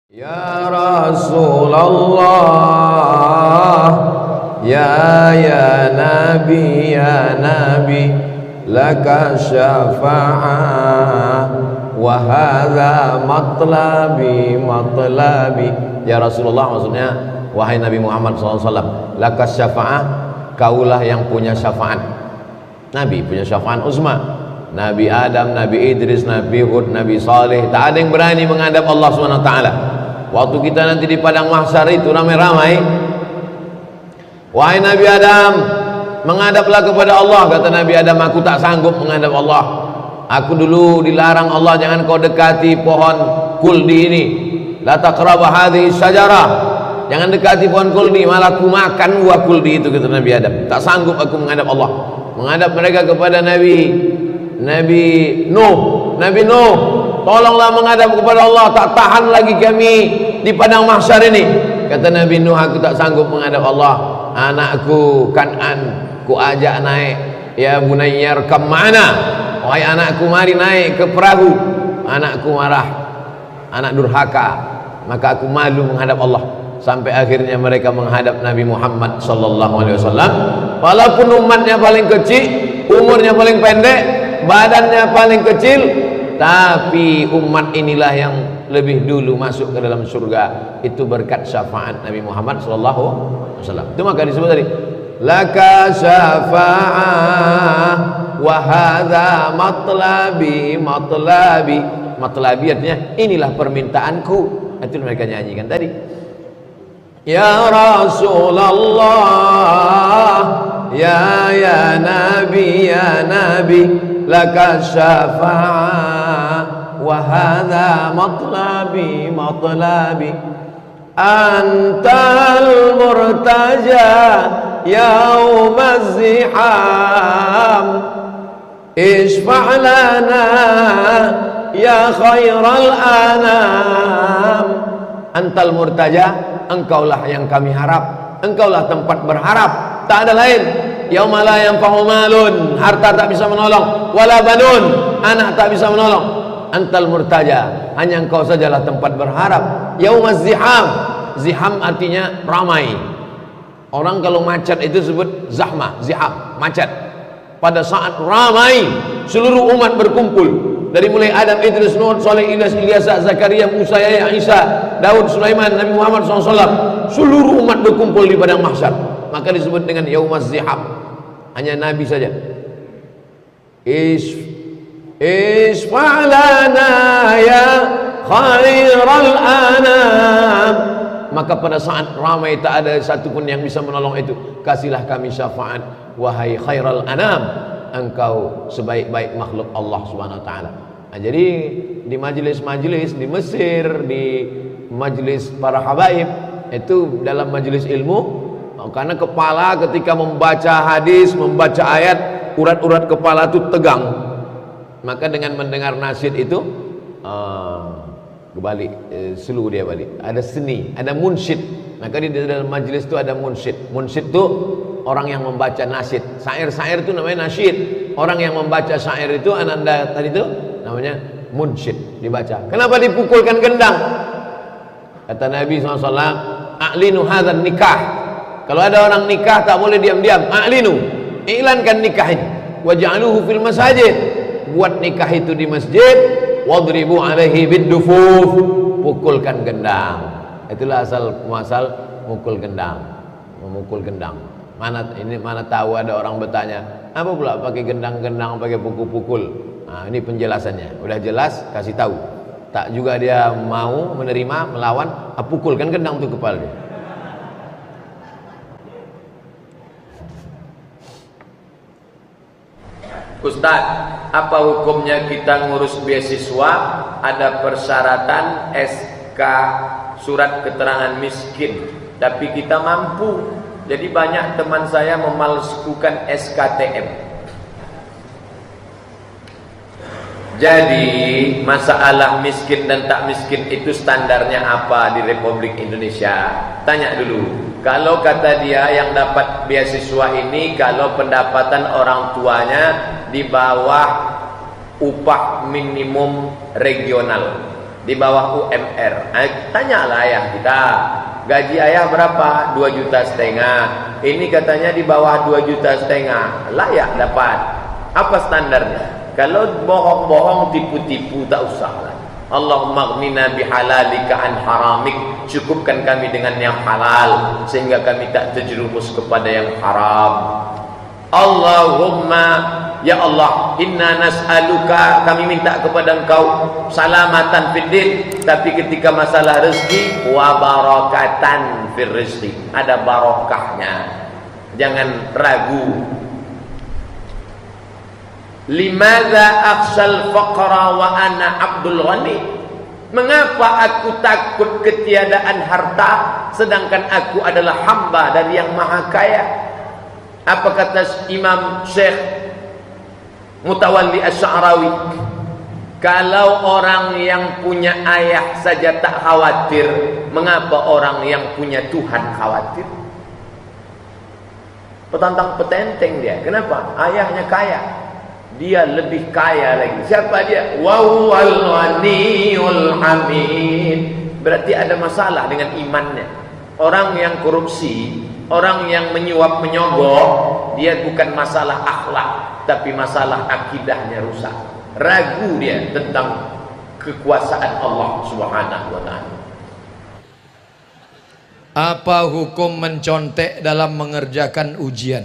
Ya Rasulullah, ya Nabi, laka syafa'ah wa hadha matlabi. Ya Rasulullah, maksudnya wahai Nabi Muhammad SAW, laka syafa'ah, kaulah yang punya syafaat. Nabi punya syafaat uzma. Nabi Adam, Nabi Idris, Nabi Hud, Nabi Saleh, tak ada yang berani menghadap Allah SWT. Waktu kita nanti di padang mahsyar itu ramai-ramai, wahai Nabi Adam, menghadaplah kepada Allah. Kata Nabi Adam, aku tak sanggup menghadap Allah. Aku dulu dilarang Allah, jangan kau dekati pohon kuldi ini. La taqraba hadhihi syajarah, jangan dekati pohon kuldi, malah aku makan buah kuldi itu, kata Nabi Adam. Tak sanggup aku menghadap Allah. Menghadap mereka kepada Nabi Nuh, tolonglah menghadap kepada Allah, tak tahan lagi kami di padang mahsyar ini. Kata Nabi Nuh, aku tak sanggup menghadap Allah. Anakku Kan'an ku ajak naik, ya bunayyar kam ma'ana, wahai anakku mari naik ke perahu. Anakku marah, anak durhaka, maka aku malu menghadap Allah. Sampai akhirnya mereka menghadap Nabi Muhammad sallallahu alaihi wasallam. Walaupun umatnya paling kecil, umurnya paling pendek, badannya paling kecil, tapi umat inilah yang lebih dulu masuk ke dalam surga. Itu berkat syafaat Nabi Muhammad sallallahu alaihi wasallam. Itu maka disebut tadi, laka syafa'ah wa hadza matlabi. Matlabi artinya inilah permintaanku. Itu mereka nyanyikan tadi. Ya Rasulullah, ya Nabi, laka syafa'ah wa hadha matlabi. Antal murtaja yaumaz ziham, ishfa' lana ya khairal anam. Antal murtaja, engkaulah yang kami harap, engkaulah tempat berharap, tak ada lain. Yauma la yanfa'u malun, harta tak bisa menolong, wala banun, anak tak bisa menolong. Antal murtaja, hanya engkau sajalah tempat berharap. Yaumaz ziham, ziham artinya ramai. Orang kalau macet itu sebut zahmah, ziham, macet. Pada saat ramai, seluruh umat berkumpul. Dari mulai Adam, Idris, Nuh, Saleh, Ilyas, Zakaria, Musa, Yahya, Isa, Daud, Sulaiman, Nabi Muhammad SAW, seluruh umat berkumpul di padang mahsyar. Maka disebut dengan yaumaz ziham. Hanya Nabi saja. Isfa'lana ya khairal anam. Maka pada saat ramai tak ada satupun yang bisa menolong itu, kasihlah kami syafaat, wahai khairal anam, engkau sebaik-baik makhluk Allah Subhanahu wa taala. Nah, jadi di majelis-majelis di Mesir, di majelis para habaib, itu dalam majelis ilmu, karena kepala ketika membaca hadis, membaca ayat, urat-urat kepala itu tegang. Maka dengan mendengar nasyid itu kebalik, slow dia balik. Ada seni, ada munsyid. Maka di dalam majelis itu ada munsyid. Munsyid itu orang yang membaca nasyid. Syair-syair itu namanya nasyid. Orang yang membaca syair itu, ananda tadi itu namanya munsyid, dibaca. Kenapa dipukulkan gendang? Kata Nabi SAW, a'linu hadzal nikah. Kalau ada orang nikah tak boleh diam-diam. A'linu, iklankan nikah ini. Waj'aluhu fil masajid. Buat nikah itu di masjid. Wadribu alaihi biddufuf. Pukulkan gendang. Itulah asal muasal mukul gendang. Memukul gendang. Mana tahu ada orang bertanya, apa pula pakai gendang-gendang, pakai pukul-pukul. Nah, ini penjelasannya. Udah jelas, kasih tahu. Tak juga dia mau menerima, melawan, pukulkan gendang tuh kepala dia. Ustaz, apa hukumnya kita ngurus beasiswa? Ada persyaratan SK, surat keterangan miskin, tapi kita mampu. Jadi banyak teman saya memalsukan SKTM. Jadi masalah miskin dan tak miskin itu standarnya apa di Republik Indonesia? Tanya dulu. Kalau kata dia yang dapat beasiswa ini, kalau pendapatan orang tuanya di bawah upah minimum regional, di bawah UMR. Tanyalah ayah kita, gaji ayah berapa? 2,5 juta. Ini katanya di bawah 2,5 juta, layak dapat. Apa standarnya? Kalau bohong-bohong, tipu-tipu, tak usah lah. Allahumma aghnina bihalalika an haramik, cukupkan kami dengan yang halal sehingga kami tak terjerumus kepada yang haram. Allahumma, ya Allah, inna nas'aluka, kami minta kepada engkau salamatan fid din, tapi ketika masalah rezeki, wa barakatan fir rizqi, ada barokahnya, jangan ragu. Limadza akhsal faqra wa ana abdul ghani, mengapa aku takut ketiadaan harta sedangkan aku adalah hamba dari yang maha kaya? Apa kata Imam Syekh Mutawalli Asy'arawi? Kalau orang yang punya ayah saja tak khawatir, mengapa orang yang punya Tuhan khawatir? Petantang petenteng dia. Kenapa? Ayahnya kaya, dia lebih kaya lagi. Siapa dia? Wa huwal ghaniyul hamid. Berarti ada masalah dengan imannya. Orang yang korupsi, orang yang menyuap menyogok, dia bukan masalah akhlak, tapi masalah akidahnya rusak. Ragu dia tentang kekuasaan Allah Subhanahu wa taala. Apa hukum mencontek dalam mengerjakan ujian?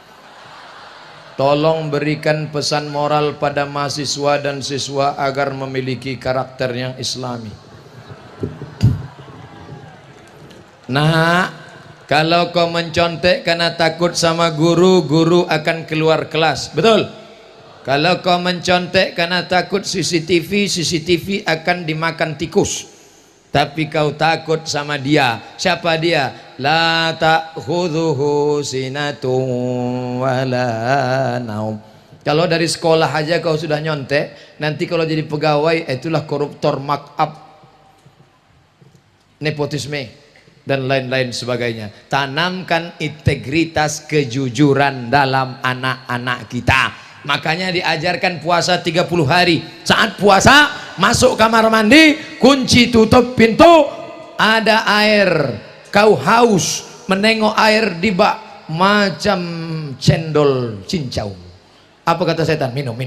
Tolong berikan pesan moral pada mahasiswa dan siswa agar memiliki karakter yang islami. Nah, kalau kau mencontek karena takut sama guru, guru akan keluar kelas. Betul? Kalau kau mencontek karena takut CCTV, CCTV akan dimakan tikus. Tapi kau takut sama dia. Siapa dia? La ta'khudhuhu sinatun wala naum. Kalau dari sekolah aja kau sudah nyontek, nanti kalau jadi pegawai itulah koruptor, markup, nepotisme dan lain-lain sebagainya. Tanamkan integritas, kejujuran dalam anak-anak kita. Makanya diajarkan puasa 30 hari. Saat puasa, masuk kamar mandi, kunci tutup pintu, ada air, kau haus, menengok air di bak macam cendol cincau. Apa kata setan? Minum.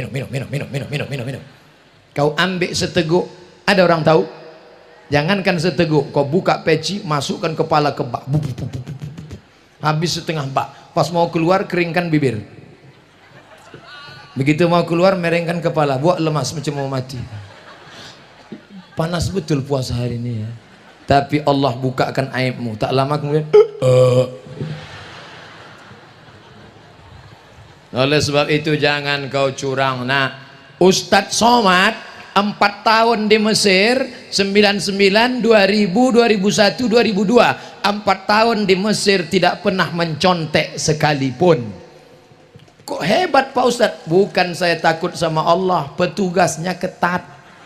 Kau ambil seteguk, ada orang tahu? Jangankan seteguk, kau buka peci, masukkan kepala ke bak, habis setengah bak. Pas mau keluar, keringkan bibir. Begitu mau keluar, merengkan kepala, buat lemas macam mau mati. Panas betul puasa hari ini ya. Tapi Allah bukakan aibmu. Tak lama kemudian oleh sebab itu jangan kau curang. Nah, Ustadz Somad 4 tahun di Mesir, 99, 2000, 2001, 2002, 4 tahun di Mesir tidak pernah mencontek sekalipun. Kok hebat Pak Ustadz? Bukan saya takut sama Allah, petugasnya ketat.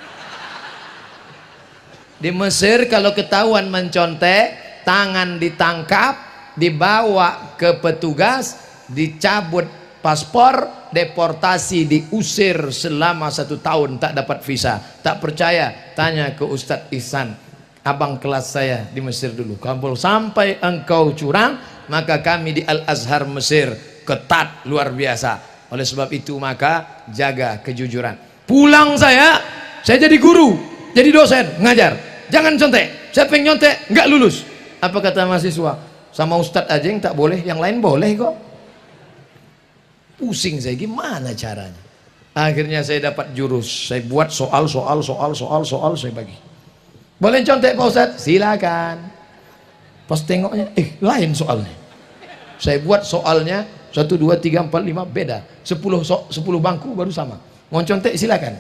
Di Mesir kalau ketahuan mencontek, tangan ditangkap, dibawa ke petugas, dicabut paspor, deportasi, diusir selama 1 tahun, tak dapat visa. Tak percaya? Tanya ke Ustadz Ihsan, abang kelas saya di Mesir dulu. Kalau sampai engkau curang, maka kami di Al-Azhar Mesir ketat luar biasa. Oleh sebab itu maka jaga kejujuran. Pulang saya jadi guru, jadi dosen, ngajar. Jangan contek. Siapa yang nyontek nggak lulus. Apa kata mahasiswa? Sama Ustadz aja yang tak boleh, yang lain boleh kok. Pusing saya, gimana caranya? Akhirnya saya dapat jurus. Saya buat soal saya bagi. Boleh contek Pak Ustadz? Silakan. Pas tengoknya, lain soalnya. Saya buat soalnya 1, 2, 3, 4, 5 beda. 10 bangku baru sama. Mau contek silakan.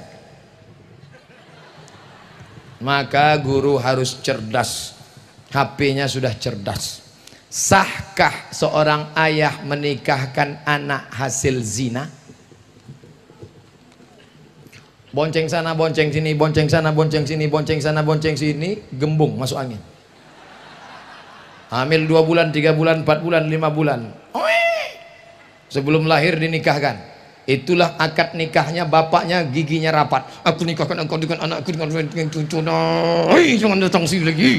Maka guru harus cerdas. HP-nya sudah cerdas. Sahkah seorang ayah menikahkan anak hasil zina? Bonceng sana, bonceng sini, bonceng sana, bonceng sini, bonceng sana, bonceng sini, gembung masuk angin. Hamil 2 bulan, 3 bulan, 4 bulan, 5 bulan. Sebelum lahir dinikahkan. Itulah akad nikahnya, bapaknya giginya rapat. Aku nikahkan engkau dengan anakku dengan cucu. Jangan datang sini lagi.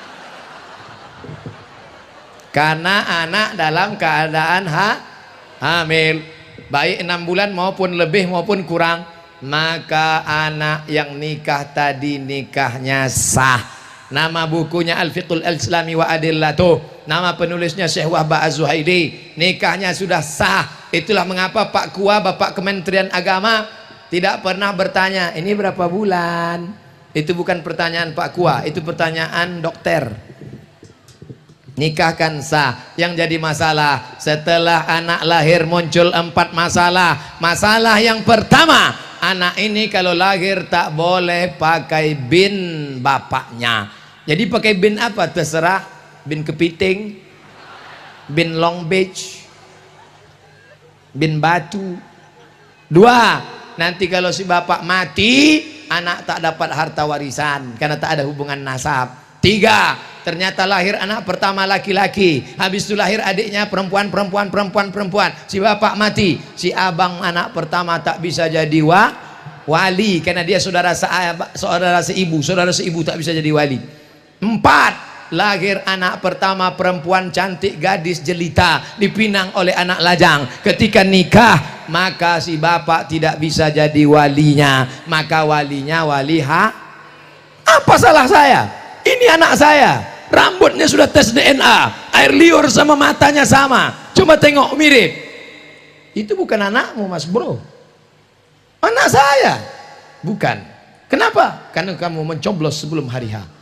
Karena anak dalam keadaan hamil, baik 6 bulan maupun lebih maupun kurang, maka anak yang nikah tadi nikahnya sah. Nama bukunya Al-Fiqhul Islami wa Adillatuh, nama penulisnya Syekh Wahbah Az-Zuhaidi. Nikahnya sudah sah. Itulah mengapa Pak Kua, Bapak Kementerian Agama, tidak pernah bertanya ini berapa bulan. Itu bukan pertanyaan Pak Kua, itu pertanyaan dokter. Nikahkan sah. Yang jadi masalah setelah anak lahir muncul 4 masalah. Masalah yang pertama, anak ini kalau lahir tak boleh pakai bin bapaknya. Jadi pakai bin apa? Terserah. Bin kepiting, bin Long Beach, bin batu. 2, nanti kalau si bapak mati, anak tak dapat harta warisan karena tak ada hubungan nasab. 3, ternyata lahir anak pertama laki-laki, habis itu lahir adiknya perempuan. Si bapak mati, si abang anak pertama tak bisa jadi wali karena dia saudara seibu tak bisa jadi wali. 4, lahir anak pertama perempuan cantik, gadis jelita, dipinang oleh anak lajang. Ketika nikah, maka si bapak tidak bisa jadi walinya, maka walinya wali apa salah saya? Ini anak saya, rambutnya sudah tes DNA, air liur sama matanya sama, coba tengok mirip. Itu bukan anakmu mas bro, anak saya. Bukan. Kenapa? Karena kamu mencoblos sebelum hari H.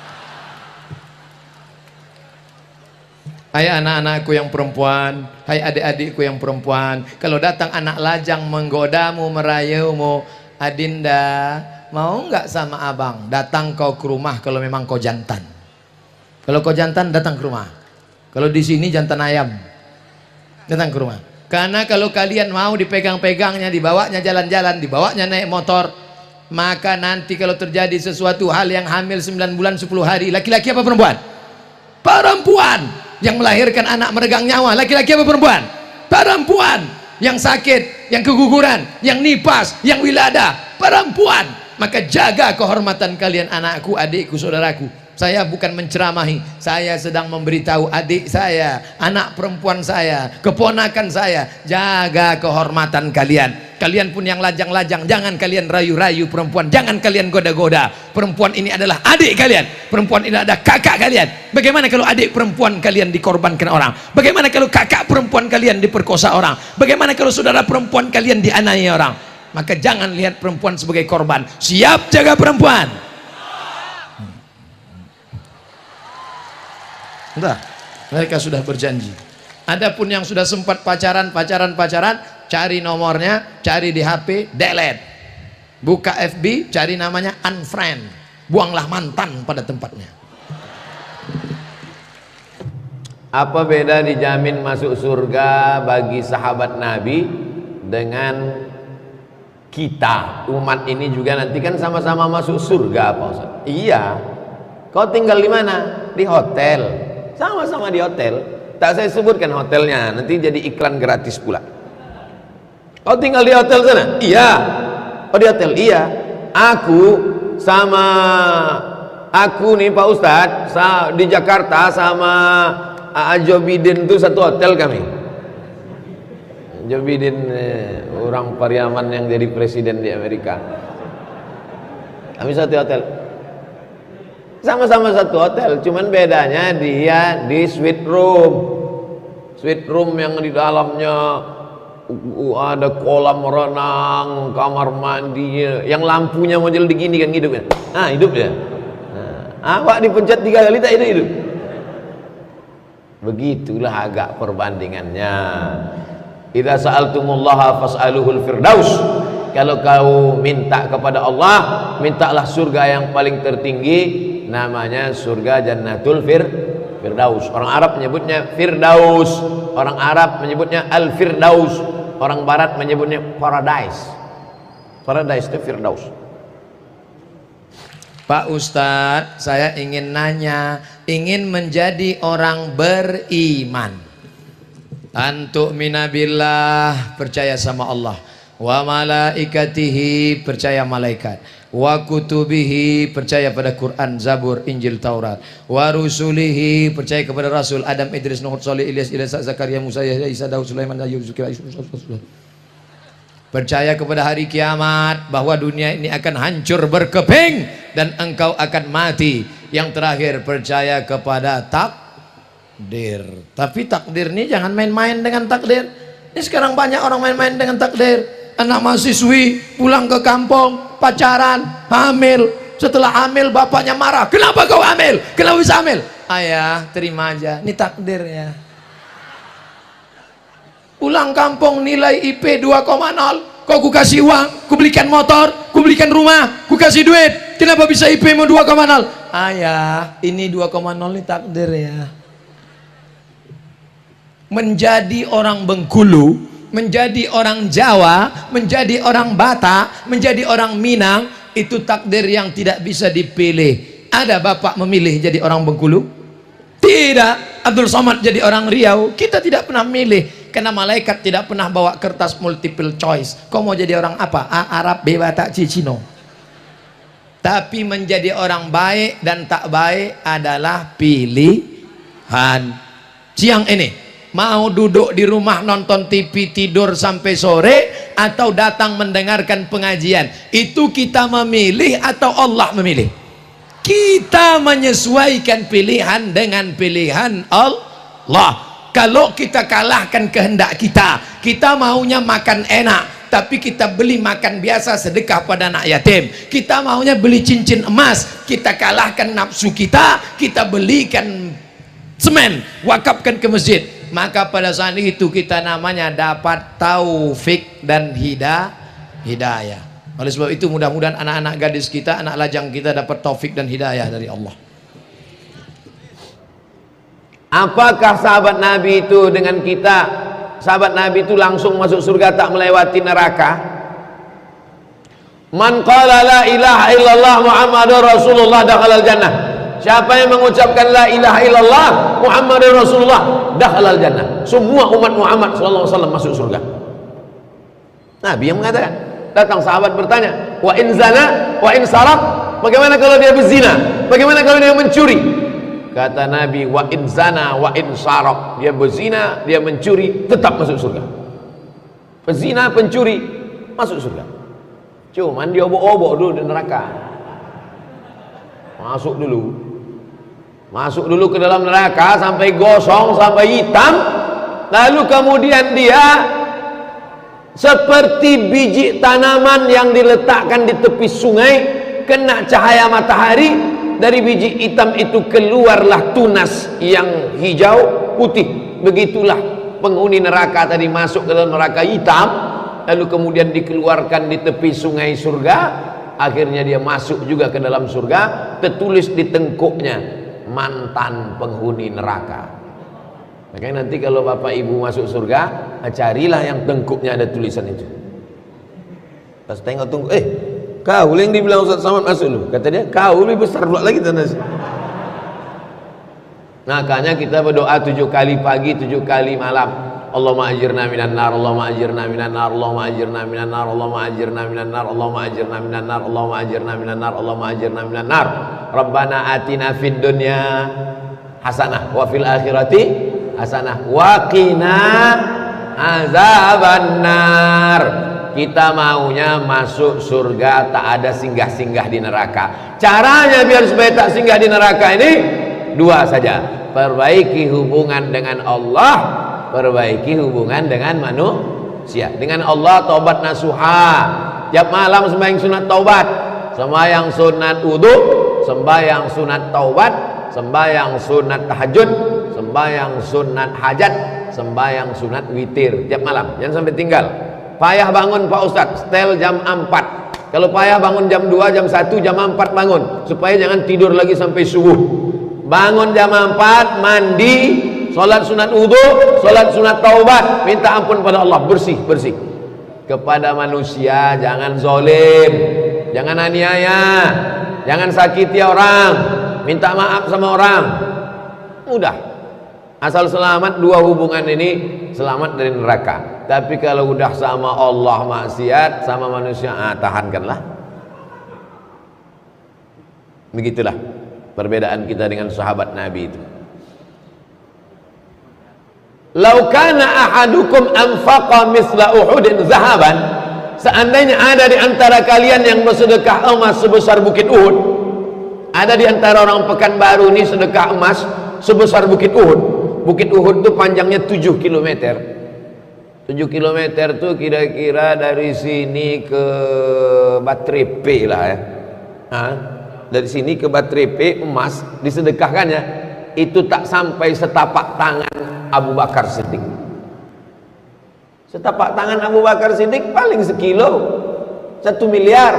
Hai anak-anakku yang perempuan, hai adik-adikku yang perempuan, kalau datang anak lajang menggodamu, merayumu, Adinda, mau nggak sama abang? Datang kau ke rumah kalau memang kau jantan. Kalau kau jantan, datang ke rumah. Kalau di sini jantan ayam, datang ke rumah. Karena kalau kalian mau dipegang-pegangnya, dibawanya jalan-jalan, dibawanya naik motor, maka nanti kalau terjadi sesuatu hal yang hamil 9 bulan 10 hari, laki-laki apa perempuan? Perempuan. Yang melahirkan anak meregang nyawa, laki-laki apa perempuan? Perempuan. Yang sakit, yang keguguran, yang nipas, yang wilada, perempuan. Maka jaga kehormatan kalian, anakku, adikku, saudaraku. Saya bukan menceramahi, saya sedang memberitahu adik saya, anak perempuan saya, keponakan saya, jaga kehormatan kalian. Kalian pun yang lajang-lajang, jangan kalian rayu-rayu perempuan, jangan kalian goda-goda. Perempuan ini adalah adik kalian, perempuan ini adalah kakak kalian. Bagaimana kalau adik perempuan kalian dikorbankan orang? Bagaimana kalau kakak perempuan kalian diperkosa orang? Bagaimana kalau saudara perempuan kalian dianiaya orang? Maka jangan lihat perempuan sebagai korban. Siap jaga perempuan. Entah, mereka sudah berjanji. Adapun yang sudah sempat pacaran, cari nomornya, cari di HP, delete. Buka FB, cari namanya, unfriend. Buanglah mantan pada tempatnya. Apa beda dijamin masuk surga bagi sahabat Nabi dengan kita umat ini juga nanti kan sama-sama masuk surga Pak Ustaz? Iya. Kau tinggal di mana? Di hotel. Sama-sama di hotel. Tak saya sebutkan hotelnya, nanti jadi iklan gratis pula. Kau tinggal di hotel sana? Iya. Oh di hotel? Iya. Aku nih Pak Ustadz di Jakarta sama Joe Biden itu satu hotel kami. Joe Biden orang Pariaman yang jadi presiden di Amerika. Kami satu hotel. Sama-sama satu hotel, cuman bedanya dia di suite room yang di dalamnya ada kolam renang, kamar mandi, yang lampunya model begini kan hidupnya. Nah hidup ya. Nah, awak dipencet 3 kali tak hidup. Begitulah agak perbandingannya. Idza sa'altumullaha fas'aluhul firdaus. Kalau kau minta kepada Allah, mintalah surga yang paling tertinggi, namanya surga Jannatul Firdaus. Orang Arab menyebutnya Firdaus, orang Arab menyebutnya Al-Firdaus, orang Barat menyebutnya Paradise. Paradise itu Firdaus. Pak Ustadz, saya ingin nanya, ingin menjadi orang beriman. Antu'mina billah, percaya sama Allah, wa malaikatihi, percaya malaikat, wa kutubihi, percaya pada Quran, Zabur, Injil, Taurat, wa rusulihi, percaya kepada Rasul Adam, Idris, Nuh, Saleh, Ilyas, Zakaria, Musa, Yahya, Isa, Daud, Sulaiman, Ayub, Zulkifli, percaya kepada hari kiamat, bahwa dunia ini akan hancur berkeping dan engkau akan mati. Yang terakhir, percaya kepada takdir. Tapi takdir ini jangan main-main dengan takdir. Ini sekarang banyak orang main-main dengan takdir. Anak mahasiswi pulang ke kampung, pacaran, hamil. Setelah hamil bapaknya marah, kenapa kau hamil? Kenapa bisa hamil? Ayah, terima aja, ini takdirnya. Pulang kampung nilai IP 2,0. Kok ku kasih uang, ku belikan motor, ku belikan rumah, ku kasih duit. Kenapa bisa IP mu 2,0? Ayah, ini 2,0 ini takdir ya. Menjadi orang Bengkulu, menjadi orang Jawa, menjadi orang Batak, menjadi orang Minang, itu takdir yang tidak bisa dipilih. Ada bapak memilih jadi orang Bengkulu? Tidak. Abdul Somad jadi orang Riau? Kita tidak pernah milih. Karena malaikat tidak pernah bawa kertas multiple choice. Kau mau jadi orang apa? A, Arab, B, Batak, C, Cino. Tapi menjadi orang baik dan tak baik adalah pilihan. Siang ini mau duduk di rumah nonton TV tidur sampai sore, atau datang mendengarkan pengajian, itu kita memilih atau Allah memilih? Kita menyesuaikan pilihan dengan pilihan Allah. Kalau kita kalahkan kehendak kita, kita maunya makan enak, tapi kita beli makan biasa sedekah pada anak yatim. Kita maunya beli cincin emas, kita kalahkan nafsu kita, kita belikan semen, wakafkan ke masjid. Maka pada saat itu kita namanya dapat taufik dan hidayah. Oleh sebab itu mudah-mudahan anak-anak gadis kita, anak lajang kita dapat taufik dan hidayah dari Allah. Apakah sahabat Nabi itu dengan kita? Sahabat Nabi itu langsung masuk surga, tak melewati neraka. Man qala la ilaha illallah Muhammadur Rasulullah dakhalal jannah. Siapa yang mengucapkan la ilaha illallah Muhammadur Rasulullah dakhalal jannah. Semua umat Muhammad sallallahu alaihi wasallam masuk surga. Nabi yang mengatakan. Datang sahabat bertanya, wa in zana wa in sarak, bagaimana kalau dia berzina? Bagaimana kalau dia mencuri? Kata Nabi, wa in zana wa in sarak, dia berzina, dia mencuri, tetap masuk surga. Pezina, pencuri masuk surga. Cuman dia obok-obok dulu di neraka. Masuk dulu ke dalam neraka sampai gosong, sampai hitam. Lalu kemudian dia seperti biji tanaman yang diletakkan di tepi sungai, kena cahaya matahari, dari biji hitam itu keluarlah tunas yang hijau putih. Begitulah penghuni neraka tadi masuk ke dalam neraka hitam, lalu kemudian dikeluarkan di tepi sungai surga. Akhirnya dia masuk juga ke dalam surga, tertulis di tengkuknya mantan penghuni neraka. Makanya nanti kalau bapak ibu masuk surga, carilah yang tengkuknya ada tulisan itu. Pas tengok, kau yang dibilang Ustaz Samad masuk lu, kata dia, kau lebih besar pula lagi tanda. Makanya kita berdoa 7 kali pagi, 7 kali malam. Allahumma ajirna minan nar, Allahumma ajirna minan nar, Allahumma ajirna minan nar, Allahumma ajirna minan nar, Allahumma ajirna minan nar, Allahumma ajirna minan nar, Allahumma ajirna minan nar. Rabbana atina fid dunya hasanah wa fil akhirati hasanah wa qina azabannar. Kita maunya masuk surga, tak ada singgah-singgah di neraka. Caranya biar supaya tak singgah di neraka ini dua saja: perbaiki hubungan dengan Allah, perbaiki hubungan dengan manusia. Dengan Allah taubat nasuha, tiap malam sembahyang sunat taubat, sembahyang sunat wudu, sembahyang sunat taubat, sembahyang sunat tahajud, sembahyang sunat hajat, sembahyang sunat witir tiap malam, jangan sampai tinggal. Payah bangun Pak Ustadz, setel jam 4. Kalau payah bangun jam 2, jam 1, jam 4 bangun, supaya jangan tidur lagi sampai subuh. Bangun jam 4, mandi, sholat sunat wudu, sholat sunat taubat, minta ampun pada Allah, bersih. Kepada manusia jangan zolim, jangan aniaya, jangan sakiti orang, minta maaf sama orang. Mudah. Asal selamat dua hubungan ini, selamat dari neraka. Tapi kalau udah sama Allah maksiat, sama manusia, tahankanlah. Begitulah perbedaan kita dengan sahabat Nabi itu. Lau kana ahadukum anfaqa misla Uhudin zahaban, seandainya ada di antara kalian yang bersedekah emas sebesar bukit Uhud, ada di antara orang Pekanbaru ini sedekah emas sebesar bukit Uhud. Bukit Uhud itu panjangnya 7 km. 7 km itu kira-kira dari sini ke Batrepe lah ya. Dari sini ke Batrepe emas disedekahkannya itu tak sampai setapak tangan Abu Bakar Siddiq. Setapak tangan Abu Bakar Siddiq paling sekilo, 1 miliar.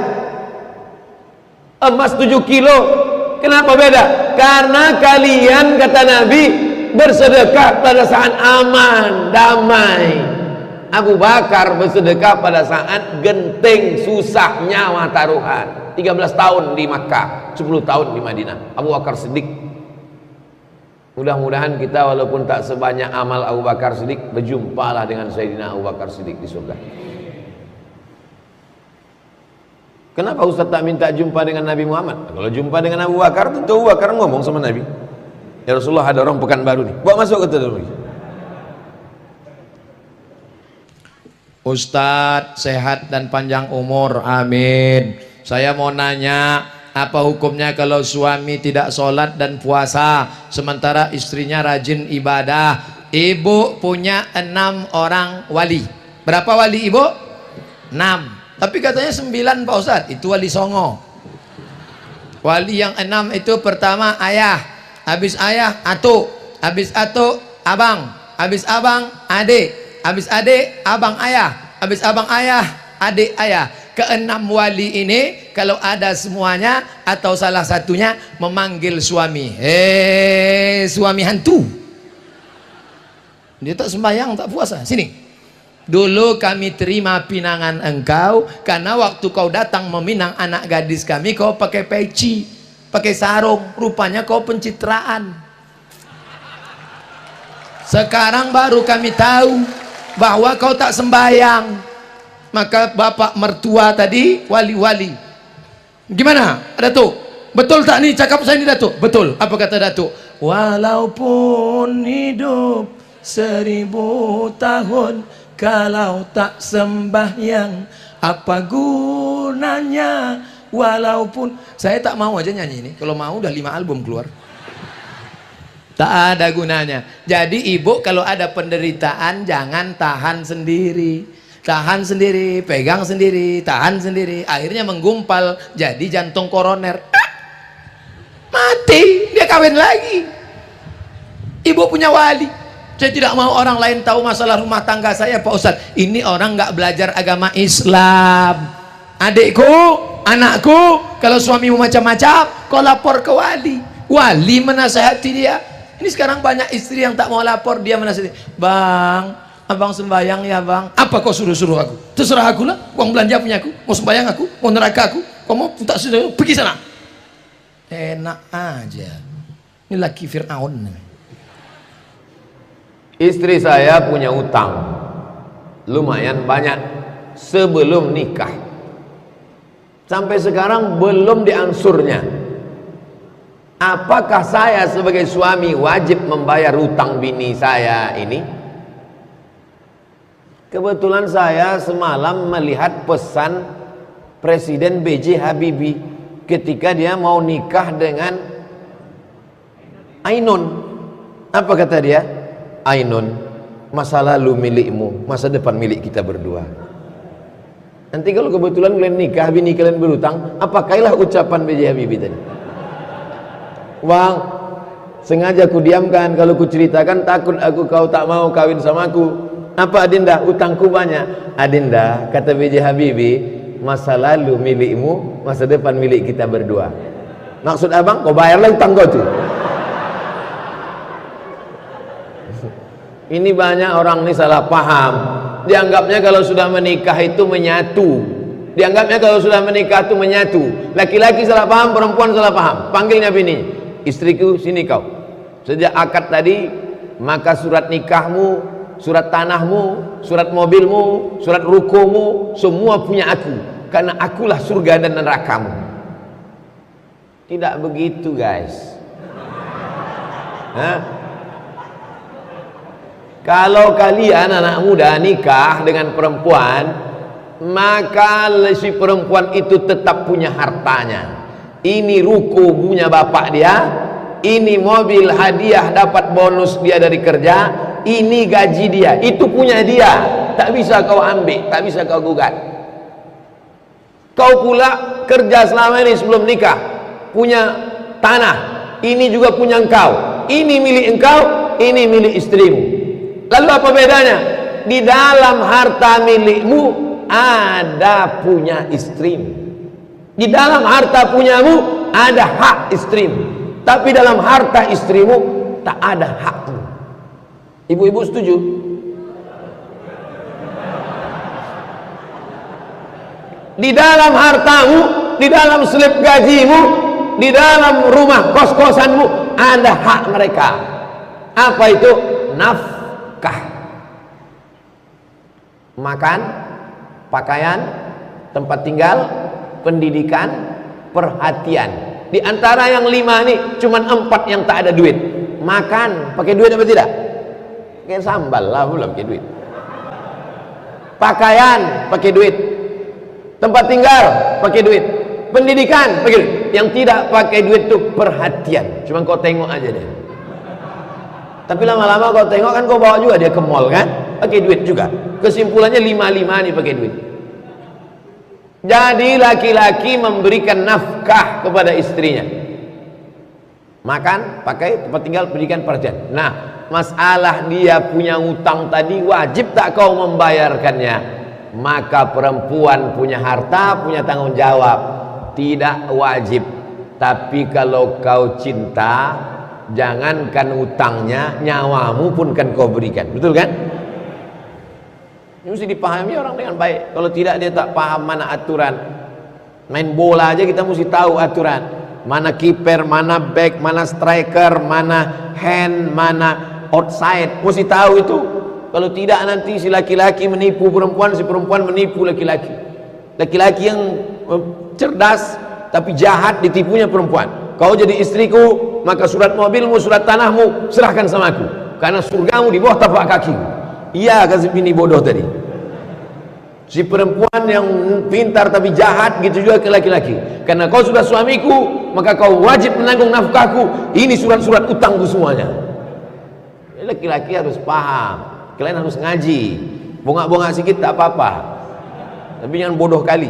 Emas 7 kilo. Kenapa beda? Karena kalian, kata Nabi, bersedekah pada saat aman, damai. Abu Bakar bersedekah pada saat genting, susah, nyawa taruhan. 13 tahun di Makkah, 10 tahun di Madinah. Abu Bakar Siddiq. Mudah-mudahan kita walaupun tak sebanyak amal Abu Bakar Siddiq, berjumpalah dengan Sayyidina Abu Bakar Siddiq di surga. Kenapa Ustaz tak minta jumpa dengan Nabi Muhammad? Kalau jumpa dengan Abu Bakar, tentu Abu Bakar ngomong sama Nabi. Ya Rasulullah, ada orang Pekanbaru nih, bawa masuk ke dalam. Ustadz sehat dan panjang umur, amin. Saya mau nanya, apa hukumnya kalau suami tidak sholat dan puasa sementara istrinya rajin ibadah? Ibu punya 6 orang wali. Berapa wali ibu? 6. Tapi katanya 9 Pak Ustadz, itu wali songo. Wali yang 6 itu pertama ayah, habis ayah atuk, habis atuk abang, habis abang adik, habis adik abang ayah, habis abang ayah adik ayah. Ke-6 wali ini kalau ada semuanya atau salah satunya memanggil suami, suami hantu, dia tak sembahyang tak puasa, sini. Dulu kami terima pinangan engkau karena waktu kau datang meminang anak gadis kami kau pakai peci, pakai sarung, rupanya kau pencitraan. Sekarang baru kami tahu bahwa kau tak sembahyang. Maka bapak mertua tadi wali-wali, gimana Datuk? Betul tak nih cakap saya ini Datuk? Betul. Apa kata Datuk? Walaupun hidup 1000 tahun, kalau tak sembahyang apa gunanya? Walaupun saya tak mau aja nyanyi ini, kalau mau udah 5 album keluar. Tak ada gunanya. Jadi ibu kalau ada penderitaan jangan tahan sendiri. Tahan sendiri, pegang sendiri, tahan sendiri, akhirnya menggumpal jadi jantung koroner. Mati, dia kawin lagi. Ibu punya wali. Saya tidak mau orang lain tahu masalah rumah tangga saya Pak Ustadz. Ini orang nggak belajar agama Islam. Adikku, anakku, kalau suamimu macam-macam, kau lapor ke wali. Wali menasehati dia. Ini sekarang banyak istri yang tak mau lapor, dia menasehati. Bang, abang sembahyang ya bang. Apa kau suruh-suruh aku? Terserah aku lah. Uang belanja punya aku. Mau sembahyang aku, mau neraka aku. Kau mau tak sudah pergi sana. Enak aja. Ini laki Fir'aun. Istri saya punya utang lumayan banyak sebelum nikah. Sampai sekarang belum diansurnya. Apakah saya sebagai suami wajib membayar utang bini saya ini? Kebetulan saya semalam melihat pesan Presiden B.J. Habibie ketika dia mau nikah dengan Ainun. Apa kata dia? Ainun, masa lalu milikmu, masa depan milik kita berdua. Nanti kalau kebetulan kalian nikah, bini kalian berutang, apakahlah ucapan B.J. Habibie tadi? Bang, sengaja ku diamkan, kalau ku ceritakan takut aku kau tak mau kawin sama aku. Apa Adinda? Utangku banyak. Adinda, kata B.J. Habibie, masa lalu milikmu, masa depan milik kita berdua. Maksud abang, kau bayarlah utang kau tuh. Ini banyak orang ini salah paham. Dianggapnya kalau sudah menikah itu menyatu. Dianggapnya kalau sudah menikah itu menyatu. Laki-laki salah paham, perempuan salah paham. Panggilnya bini, istriku sini kau. Sejak akad tadi maka surat nikahmu, surat tanahmu, surat mobilmu, surat rukomu, semua punya aku, karena akulah surga dan nerakamu. Tidak begitu, guys. Hah? Kalau kalian anak muda nikah dengan perempuan, maka si perempuan itu tetap punya hartanya. Ini ruko punya bapak dia, ini mobil hadiah dapat bonus dia dari kerja, ini gaji dia, itu punya dia. Tak bisa kau ambil, tak bisa kau gugat. Kau pula kerja selama ini sebelum nikah, punya tanah, ini juga punya engkau, ini milik engkau, ini milik istrimu. Lalu apa bedanya? Di dalam harta milikmu ada punya istrimu, di dalam harta punyamu ada hak istrimu, tapi dalam harta istrimu tak ada hakmu. Ibu-ibu setuju? Di dalam hartamu, di dalam slip gajimu, di dalam rumah kos-kosanmu ada hak mereka. Apa itu? Nafkah. Makan, pakaian, tempat tinggal, pendidikan, perhatian. Di antara yang 5 nih cuman 4 yang tak ada duit. Makan pakai duit apa tidak? Pakai sambal lah, belum pakai duit. Pakaian pakai duit, tempat tinggal pakai duit, pendidikan pakai duit. Yang tidak pakai duit itu perhatian, cuman kau tengok aja deh. Tapi lama-lama kau tengok kan, kau bawa juga dia ke mall kan, pakai duit juga. Kesimpulannya 5 nih pakai duit. Jadi laki-laki memberikan nafkah kepada istrinya. Makan, pakai, tempat tinggal, pendidikan, perhatian. Nah, masalah dia punya utang tadi, wajib tak kau membayarkannya? Maka perempuan punya harta, punya tanggung jawab. Tidak wajib. Tapi kalau kau cinta, jangankan utangnya, nyawamu pun kan kau berikan. Betul kan? Ini mesti dipahami orang dengan baik. Kalau tidak, dia tak paham mana aturan. Main bola aja kita mesti tahu aturan. Mana kiper, mana back, mana striker, mana hand, mana outside. Mesti tahu itu. Kalau tidak nanti si laki-laki menipu perempuan, si perempuan menipu laki-laki. Laki-laki yang cerdas tapi jahat ditipunya perempuan. Kau jadi istriku, maka surat mobilmu, surat tanahmu serahkan sama aku, karena surgamu di bawah tapak kakiku. Iya, kasih bini bodoh tadi. Si perempuan yang pintar tapi jahat, gitu juga ke laki-laki. Karena kau sudah suamiku, maka kau wajib menanggung nafkahku. Ini surat-surat utangku semuanya. Laki-laki harus paham. Kalian harus ngaji. Bongak-bongak sedikit tak apa-apa, tapi jangan bodoh kali.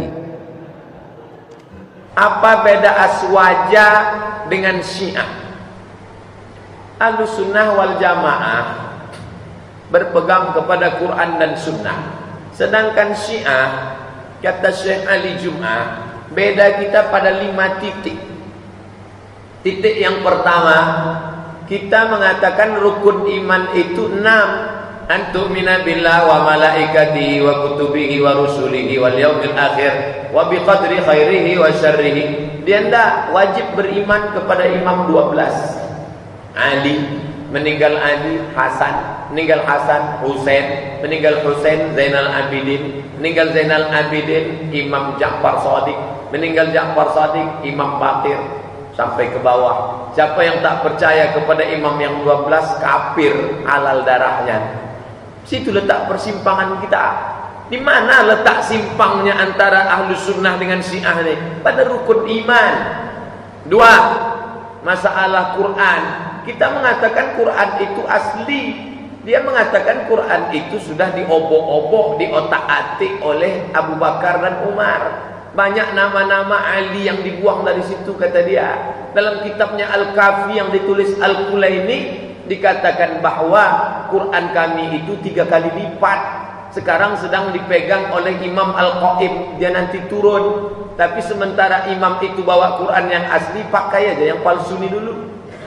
Apa beda Aswaja dengan Syiah? Ahlussunnah wal Jamaah berpegang kepada Quran dan Sunnah. Sedangkan Syiah, kata Syekh Ali Jum'ah, beda kita pada 5 titik. Titik yang pertama, kita mengatakan rukun iman itu 6. Antu'mina billah wa malaikatihi wa kutubihi wa rusulihi wal yaumil akhir wa biqadri khairihi wa syarrihi. Dia tidak wajib beriman kepada imam 12. Ali, meninggal Ali, Hasan, meninggal Hasan, Husain, meninggal Husain, Zainal Abidin, meninggal Zainal Abidin, Imam Ja'far Shadiq, meninggal Ja'far Shadiq, Imam Baqir, sampai ke bawah. Siapa yang tak percaya kepada imam yang 12, kafir, halal darahnya. Situ letak persimpangan kita. Di mana letak simpangnya antara Ahlus Sunnah dengan Syiah ini? Pada rukun iman. 2, masalah Quran. Kita mengatakan Quran itu asli. Dia mengatakan Quran itu sudah diobok-obok, diotak-atik oleh Abu Bakar dan Umar. Banyak nama-nama Ali yang dibuang dari situ, kata dia. Dalam kitabnya Al-Kafi yang ditulis Al-Kulaini, dikatakan bahwa Quran kami itu 3 kali lipat. Sekarang sedang dipegang oleh Imam Al-Qaib, dia nanti turun. Tapi sementara imam itu bawa Quran yang asli, pakai aja yang palsu ini dulu.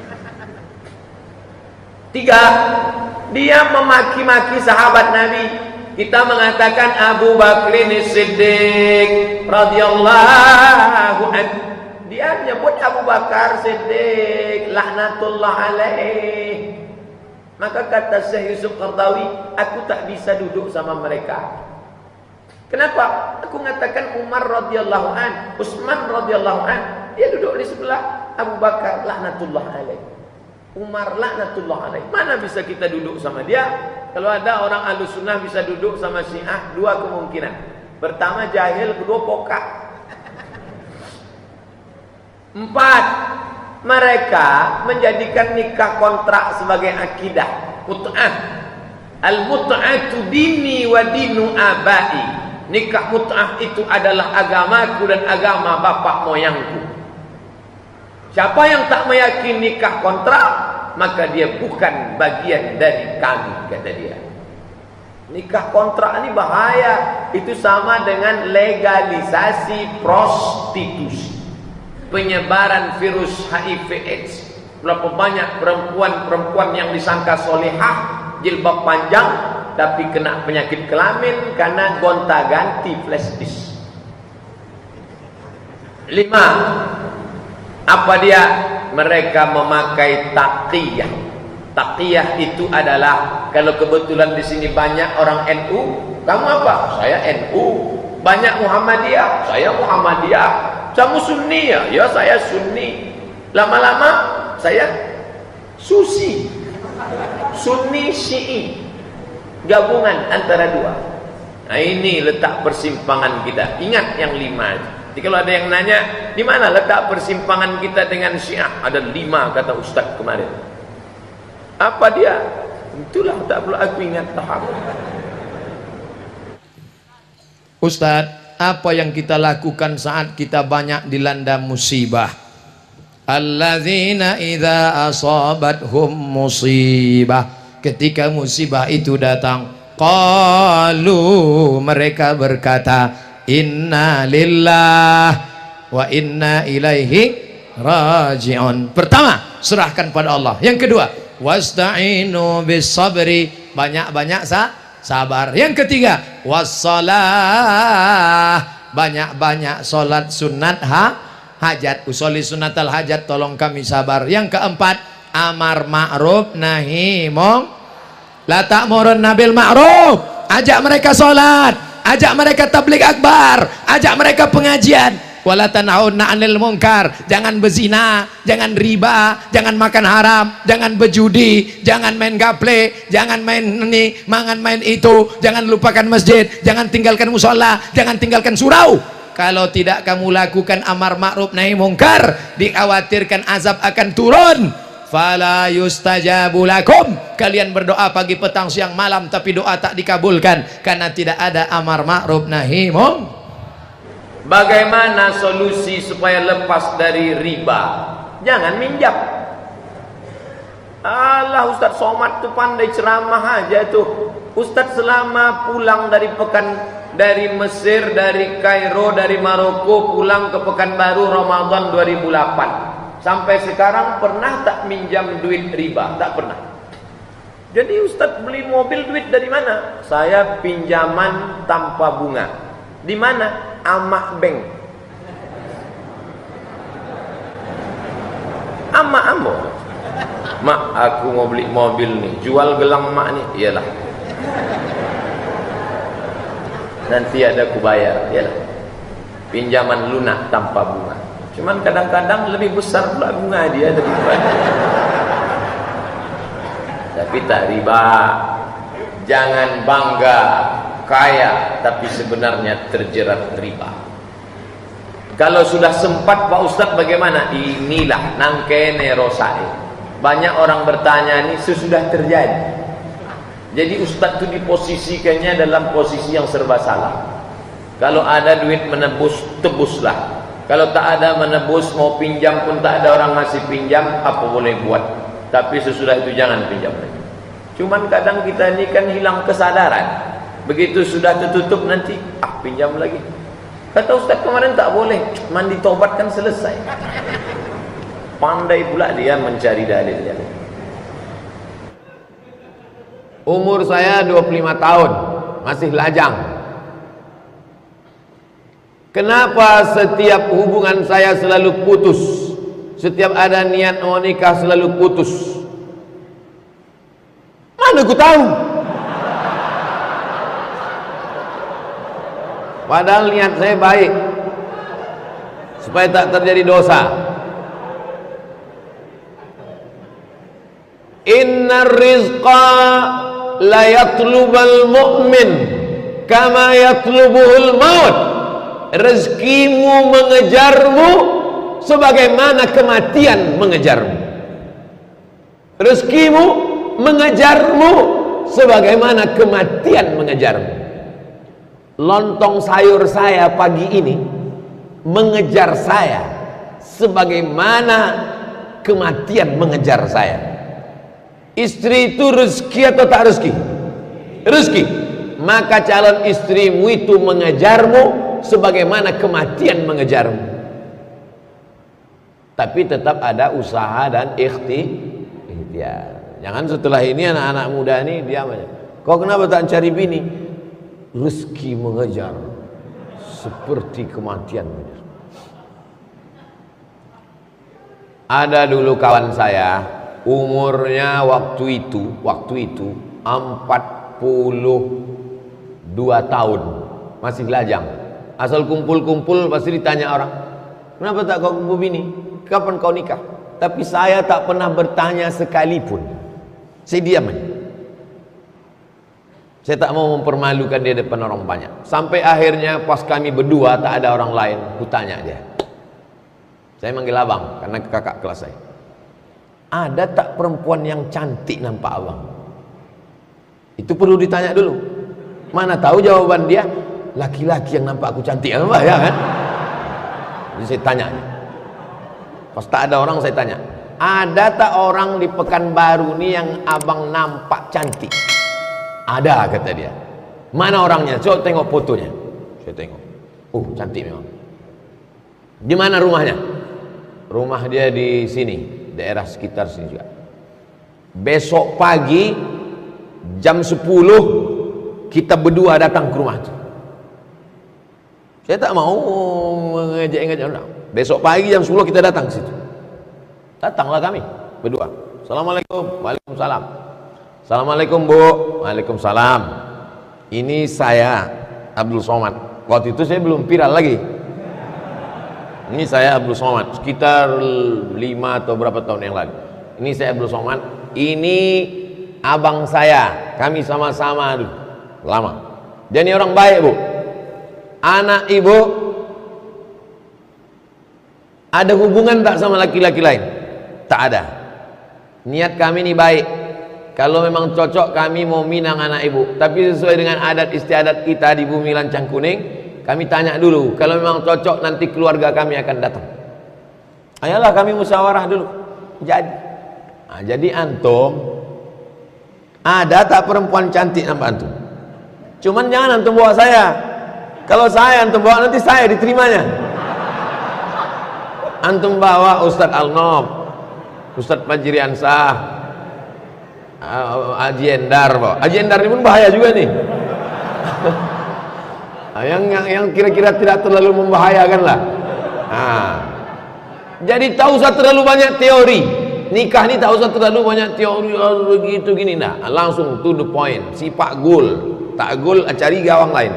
3, dia memaki-maki sahabat Nabi. Kita mengatakan Abu Bakrin Siddiq radhiyallahu anhu. Dia menyebut Abu Bakar Siddiq laknatullah alaih. Maka kata Syekh Yusuf Qardawi, aku tak bisa duduk sama mereka. Kenapa? Aku mengatakan Umar radhiyallahu an, Utsman radhiyallahu an, dia duduk di sebelah Abu Bakar laknatullah alaih. Umar laknatullah alaih. Mana bisa kita duduk sama dia? Kalau ada orang Ahlus Sunnah bisa duduk sama Syiah, dua kemungkinan. Pertama jahil, kedua pokak. 4. Mereka menjadikan nikah kontrak sebagai akidah, mut'ah. Al-mut'atu dini wa dinu abai. Nikah mut'ah itu adalah agamaku dan agama bapak moyangku. Siapa yang tak meyakini nikah kontrak, maka dia bukan bagian dari kami, kata dia. Nikah kontrak ini bahaya. Itu sama dengan legalisasi prostitusi, penyebaran virus HIV AIDS. Berapa banyak perempuan-perempuan yang disangka solehah, jilbab panjang, tapi kena penyakit kelamin karena gonta-ganti flash disk. 5. Apa dia? Mereka memakai taqiyah. Taqiyah itu adalah, kalau kebetulan di sini banyak orang NU, kamu apa? Saya NU. Banyak Muhammadiyah, saya Muhammadiyah. Kamu Sunni ya? Ya saya Sunni. Lama-lama saya Susi. Sunni Syi'i. Gabungan antara dua. Nah ini letak persimpangan kita. Ingat yang 5. Jadi kalau ada yang nanya, di mana letak persimpangan kita dengan Syiah? Ada 5 kata Ustaz kemarin. Apa dia? Itulah tak perlu aku ingat tahap. Ustaz, apa yang kita lakukan saat kita banyak dilanda musibah? Alladzina idza asabathum musibah. Ketika musibah itu datang, qalu, mereka berkata, inna lillah wa inna ilaihi raji'un. Pertama, serahkan pada Allah. Yang kedua, wasta'inu bis sabri, banyak-banyak sabar. Yang ketiga, wassalah, banyak-banyak solat sunat hajat. Usolli sunatal hajat, tolong kami sabar. Yang keempat, amar ma'ruf nahi mungkar. La ta'murun nabil ma'ruf, ajak mereka solat, ajak mereka tabligh akbar, ajak mereka pengajian. Wala tanhauna 'anil munkar, jangan berzina, jangan riba, jangan makan haram, jangan berjudi, jangan main gaple, jangan main ini, jangan main itu, jangan lupakan masjid, jangan tinggalkan musola, jangan tinggalkan surau. Kalau tidak kamu lakukan amar ma'ruf nahi munkar, dikhawatirkan azab akan turun. Fala yustajabu lakum, kalian berdoa pagi petang siang malam tapi doa tak dikabulkan karena tidak ada amar ma'ruf nahi munkar. Bagaimana solusi supaya lepas dari riba? Jangan minjam. Allah, Ustaz Somad tu pandai ceramah aja tuh. Ustaz selama pulang dari Mesir, dari Kairo, dari Maroko, pulang ke Pekanbaru Ramadan 2008. Sampai sekarang pernah tak minjam duit riba? Tak pernah. Jadi Ustaz beli mobil duit dari mana? Saya pinjaman tanpa bunga. Di mana? Amak Bank. Amak Ambo. Mak, aku mau beli mobil nih. Jual gelang mak nih. Iyalah. Nanti ada aku bayar. Iyalah. Pinjaman lunak tanpa bunga. Cuman kadang-kadang lebih besar pula bunga dia daripada. Tapi tak riba. Jangan bangga kaya tapi sebenarnya terjerat riba. Kalau sudah sempat Pak Ustaz bagaimana? Inilah nangkene rosae. Banyak orang bertanya ini sesudah terjadi. Jadi Ustaz itu diposisikannya dalam posisi yang serba salah. Kalau ada duit menebus, tebuslah. Kalau tak ada menebus, mau pinjam pun tak ada orang ngasih pinjam, apa boleh buat. Tapi sesudah itu jangan pinjam lagi. Cuman kadang kita ini kan hilang kesadaran. Begitu sudah tertutup nanti, pinjam lagi. Kata Ustaz kemarin tak boleh, mandi tobat kan selesai. Pandai pula dia mencari dalil. Umur saya 25 tahun, masih lajang. Kenapa setiap hubungan saya selalu putus? Setiap ada niat mau nikah selalu putus. tahu. Padahal niat saya baik, supaya tak terjadi dosa. Innar rizqa la yatlubal mu'min kama yatlubuhul maut. Rezekimu mengejarmu sebagaimana kematian mengejarmu. Rezekimu mengejarmu sebagaimana kematian mengejarmu. Lontong sayur saya pagi ini mengejar saya sebagaimana kematian mengejar saya. Istri itu rezeki atau tak rezeki? Rezeki. Maka calon istrimu itu mengejarmu sebagaimana kematian mengejarmu. Tapi tetap ada usaha dan ikhtiar. Jangan setelah ini anak-anak muda ini diam aja. Kau kenapa tak cari bini? Rezeki mengejar seperti kematian mengejar. Ada dulu kawan saya, umurnya waktu itu 42 tahun, masih lajang. Asal kumpul-kumpul pasti ditanya orang, kenapa tak kau kumpul bini? Kapan kau nikah? Tapi saya tak pernah bertanya sekalipun. Saya diam aja. Saya tak mau mempermalukan dia depan orang banyak. Sampai akhirnya pas kami berdua tak ada orang lain, kutanya dia. Saya manggil abang karena kakak kelas saya. Ada tak perempuan yang cantik nampak abang? Itu perlu ditanya dulu. Mana tahu jawaban dia, laki-laki yang nampak aku cantik, apa ya kan? Jadi saya tanya. Pas tak ada orang saya tanya, ada tak orang di Pekanbaru nih yang abang nampak cantik? Ada, kata dia. Mana orangnya? Coba tengok fotonya. Saya tengok. Oh, cantik memang. Di mana rumahnya? Rumah dia di sini, daerah sekitar sini juga. Besok pagi jam 10 kita berdua datang ke rumah itu. Saya tak mau mengejek-ngejek orang. Besok pagi jam 10 kita datang ke situ. Datanglah kami berdua. Assalamualaikum. Waalaikumsalam. Assalamualaikum Bu. Waalaikumsalam. Ini saya Abdul Somad. Waktu itu saya belum viral lagi. Ini saya Abdul Somad, sekitar 5 atau berapa tahun yang lalu. Ini saya Abdul Somad. Ini abang saya. Kami sama-sama dulu lama. Jadi orang baik Bu. Anak ibu ada hubungan tak sama laki-laki lain? Tak ada. Niat kami ini baik. Kalau memang cocok kami mau minang anak ibu. Tapi sesuai dengan adat istiadat kita di bumi Lancang Kuning, kami tanya dulu. Kalau memang cocok nanti keluarga kami akan datang. Ayolah kami musyawarah dulu. Jadi antum ada tak perempuan cantik nampak antum? Cuman jangan antum bawa saya. Kalau saya antum bawa nanti saya diterimanya. Antum bawa Ustadz Al-Nob, Ustadz Fajri Ansah, Haji Endar, Haji Endar ini pun bahaya juga nih. yang kira-kira tidak terlalu membahayakan lah. Jadi tak usah terlalu banyak teori. Nikah ini tak usah terlalu banyak teori begitu gini, nah langsung to the point. Sifat gol, tak gol cari gawang lain.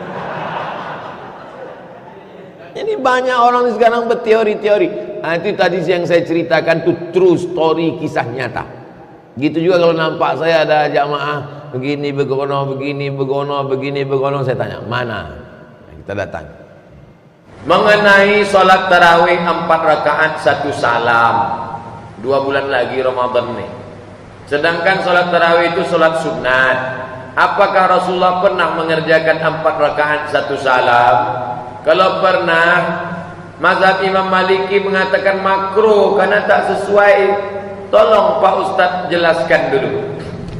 Ini banyak orang sekarang berteori-teori. Itu tadi yang saya ceritakan itu true story, kisah nyata. Gitu juga kalau nampak saya ada jamaah begini begono, begini begono, begini begono, saya tanya mana? Kita datang. Mengenai sholat tarawih 4 rakaat 1 salam, 2 bulan lagi Ramadan nih. Sedangkan sholat tarawih itu sholat sunat. Apakah Rasulullah pernah mengerjakan 4 rakaat 1 salam? Kalau pernah, mazhab Imam Maliki mengatakan makruh karena tak sesuai. Tolong Pak Ustadz jelaskan dulu.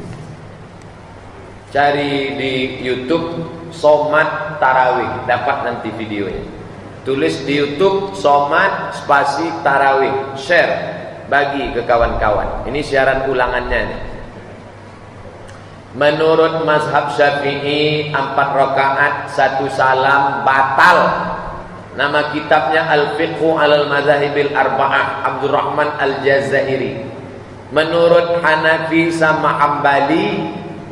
Cari di YouTube Somad Tarawih, dapat nanti videonya. Tulis di YouTube Somad spasi Tarawih, share, bagi ke kawan-kawan. Ini siaran ulangannya nih. Menurut mazhab Syafi'i 4 rakaat 1 salam batal. Nama kitabnya Al-Fiqhu Alal Mazahibil Arba'ah, Abdurrahman Al-Jazairi. Menurut Hanafi sama Hambali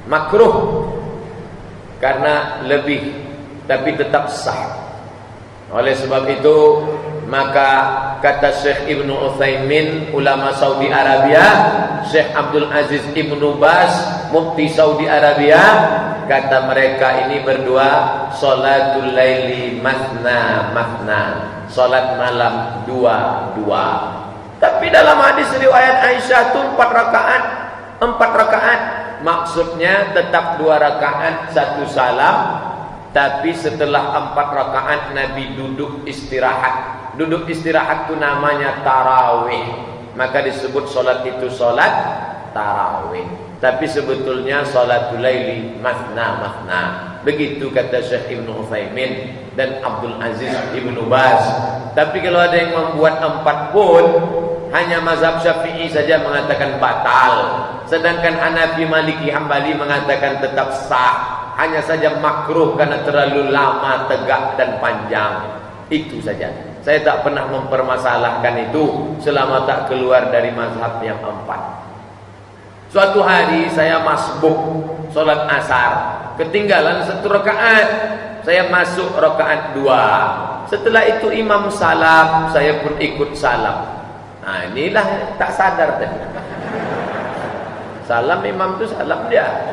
makruh karena lebih, tapi tetap sah. Oleh sebab itu maka kata Syekh Ibnu Utsaimin, ulama Saudi Arabia, Syekh Abdul Aziz Ibnu Baz, mufti Saudi Arabia, kata mereka ini berdua salatul laili matna matna, salat malam dua-dua. Tapi dalam hadis riwayat Aisyah itu 4 rakaat. Maksudnya tetap 2 rakaat 1 salam. Tapi setelah 4 rakaat Nabi duduk istirahat. Duduk istirahat itu namanya tarawih. Maka disebut solat itu solat tarawih. Tapi sebetulnya salatul laili matna matna. Begitu kata Syekh Ibnu Utsaimin dan Abdul Aziz Ibnu Baz. Tapi kalau ada yang membuat 4 pun, hanya mazhab Syafi'i saja mengatakan batal. Sedangkan Hanafi, Maliki, Hambali mengatakan tetap sah. Hanya saja makruh karena terlalu lama, tegak dan panjang. Itu saja. Saya tak pernah mempermasalahkan itu selama tak keluar dari mazhab yang 4. Suatu hari saya masbuk solat asar, ketinggalan 1 rakaat. Saya masuk rakaat 2. Setelah itu imam salam, saya pun ikut salam. Nah, inilah tak sadar tadi. Salam imam itu salam dia.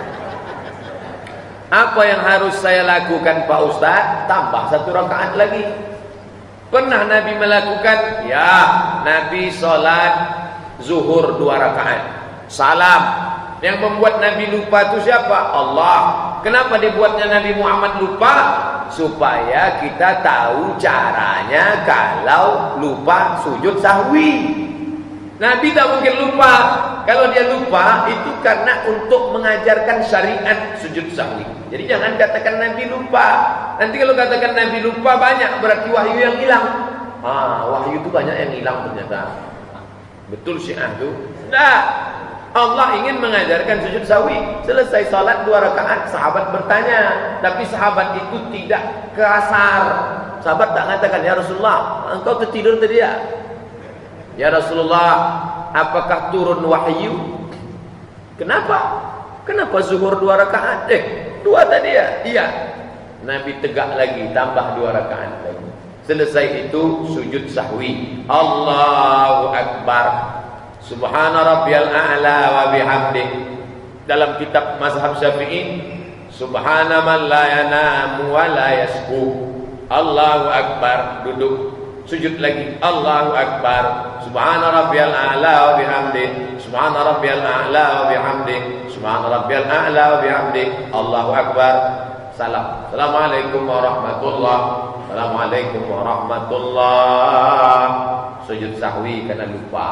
Apa yang harus saya lakukan Pak Ustaz? Tambah 1 rakaat lagi. Pernah Nabi melakukan? Ya, Nabi sholat zuhur 2 rakaat. Salam. Yang membuat Nabi lupa itu siapa? Allah. Kenapa dibuatnya Nabi Muhammad lupa? Supaya kita tahu caranya kalau lupa sujud sahwi. Nabi tak mungkin lupa. Kalau dia lupa itu karena untuk mengajarkan syariat sujud sahwi. Jadi jangan katakan Nabi lupa. Nanti kalau katakan Nabi lupa banyak, berarti wahyu yang hilang. Wahyu itu banyak yang hilang ternyata. Betul Syiah itu? Tidak. Allah ingin mengajarkan sujud sahwi. Selesai salat 2 rakaat, sahabat bertanya. Tapi sahabat itu tidak kasar. Sahabat tak mengatakan, ya Rasulullah, engkau tertidur tadi ya? Ya Rasulullah, apakah turun wahyu? Kenapa? Kenapa zuhur 2 rakaat? 2 tadi ya? Iya. Nabi tegak lagi, tambah 2 rakaat lagi. Selesai itu sujud sahwi. Allahu Akbar. Subhana rabbiyal a'la wa bihamdih. Dalam kitab mazhab Syafi'i, subhana man la yanamu wa la yasbu. Allahu Akbar, duduk. Sujud lagi, Allahu Akbar. Subhana rabbiyal a'la wa bihamdih. Subhana rabbiyal a'la wa bihamdih. Subhana rabbiyal a'la wa bihamdih. Allahu Akbar. Salam. Assalamualaikum warahmatullahi. Assalamualaikum warahmatullahi. Sujud sahwi karena lupa.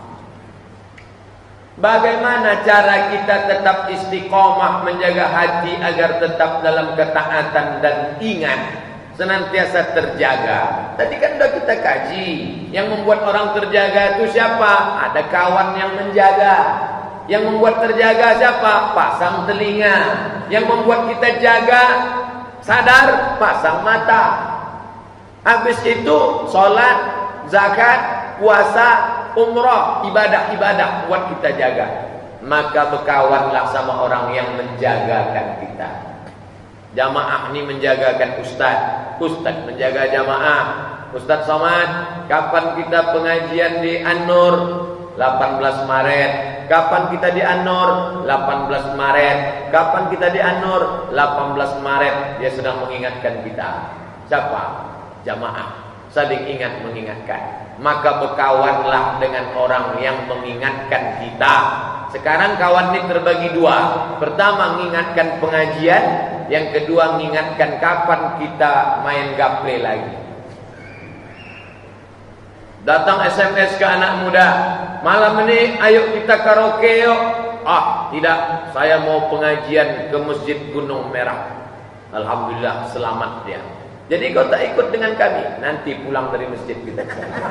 Bagaimana cara kita tetap istiqomah menjaga hati agar tetap dalam ketaatan dan ingat, senantiasa terjaga. Tadi kan sudah kita kaji, yang membuat orang terjaga itu siapa? Ada kawan yang menjaga. Yang membuat terjaga siapa? Pasang telinga. Yang membuat kita jaga, sadar, pasang mata. Habis itu sholat, zakat, puasa, umrah, ibadah-ibadah buat kita jaga. Maka berkawanlah sama orang yang menjagakan kita. Jamaah ini menjagakan ustaz, ustaz menjaga jamaah. Ustaz Somad, kapan kita pengajian di An-Nur? 18 Maret. Kapan kita di An-Nur? 18 Maret. Kapan kita di An-Nur? 18 Maret. Dia sedang mengingatkan kita. Siapa? Jamaah. Saling ingat mengingatkan. Maka berkawanlah dengan orang yang mengingatkan kita. Sekarang kawan ini terbagi 2. Pertama mengingatkan pengajian, yang kedua mengingatkan kapan kita main gaple lagi. Datang SMS ke anak muda, malam ini ayo kita karaoke yuk. Tidak, saya mau pengajian ke Masjid Gunung Merah. Alhamdulillah selamat dia. Jadi kau tak ikut dengan kami, nanti pulang dari masjid kita.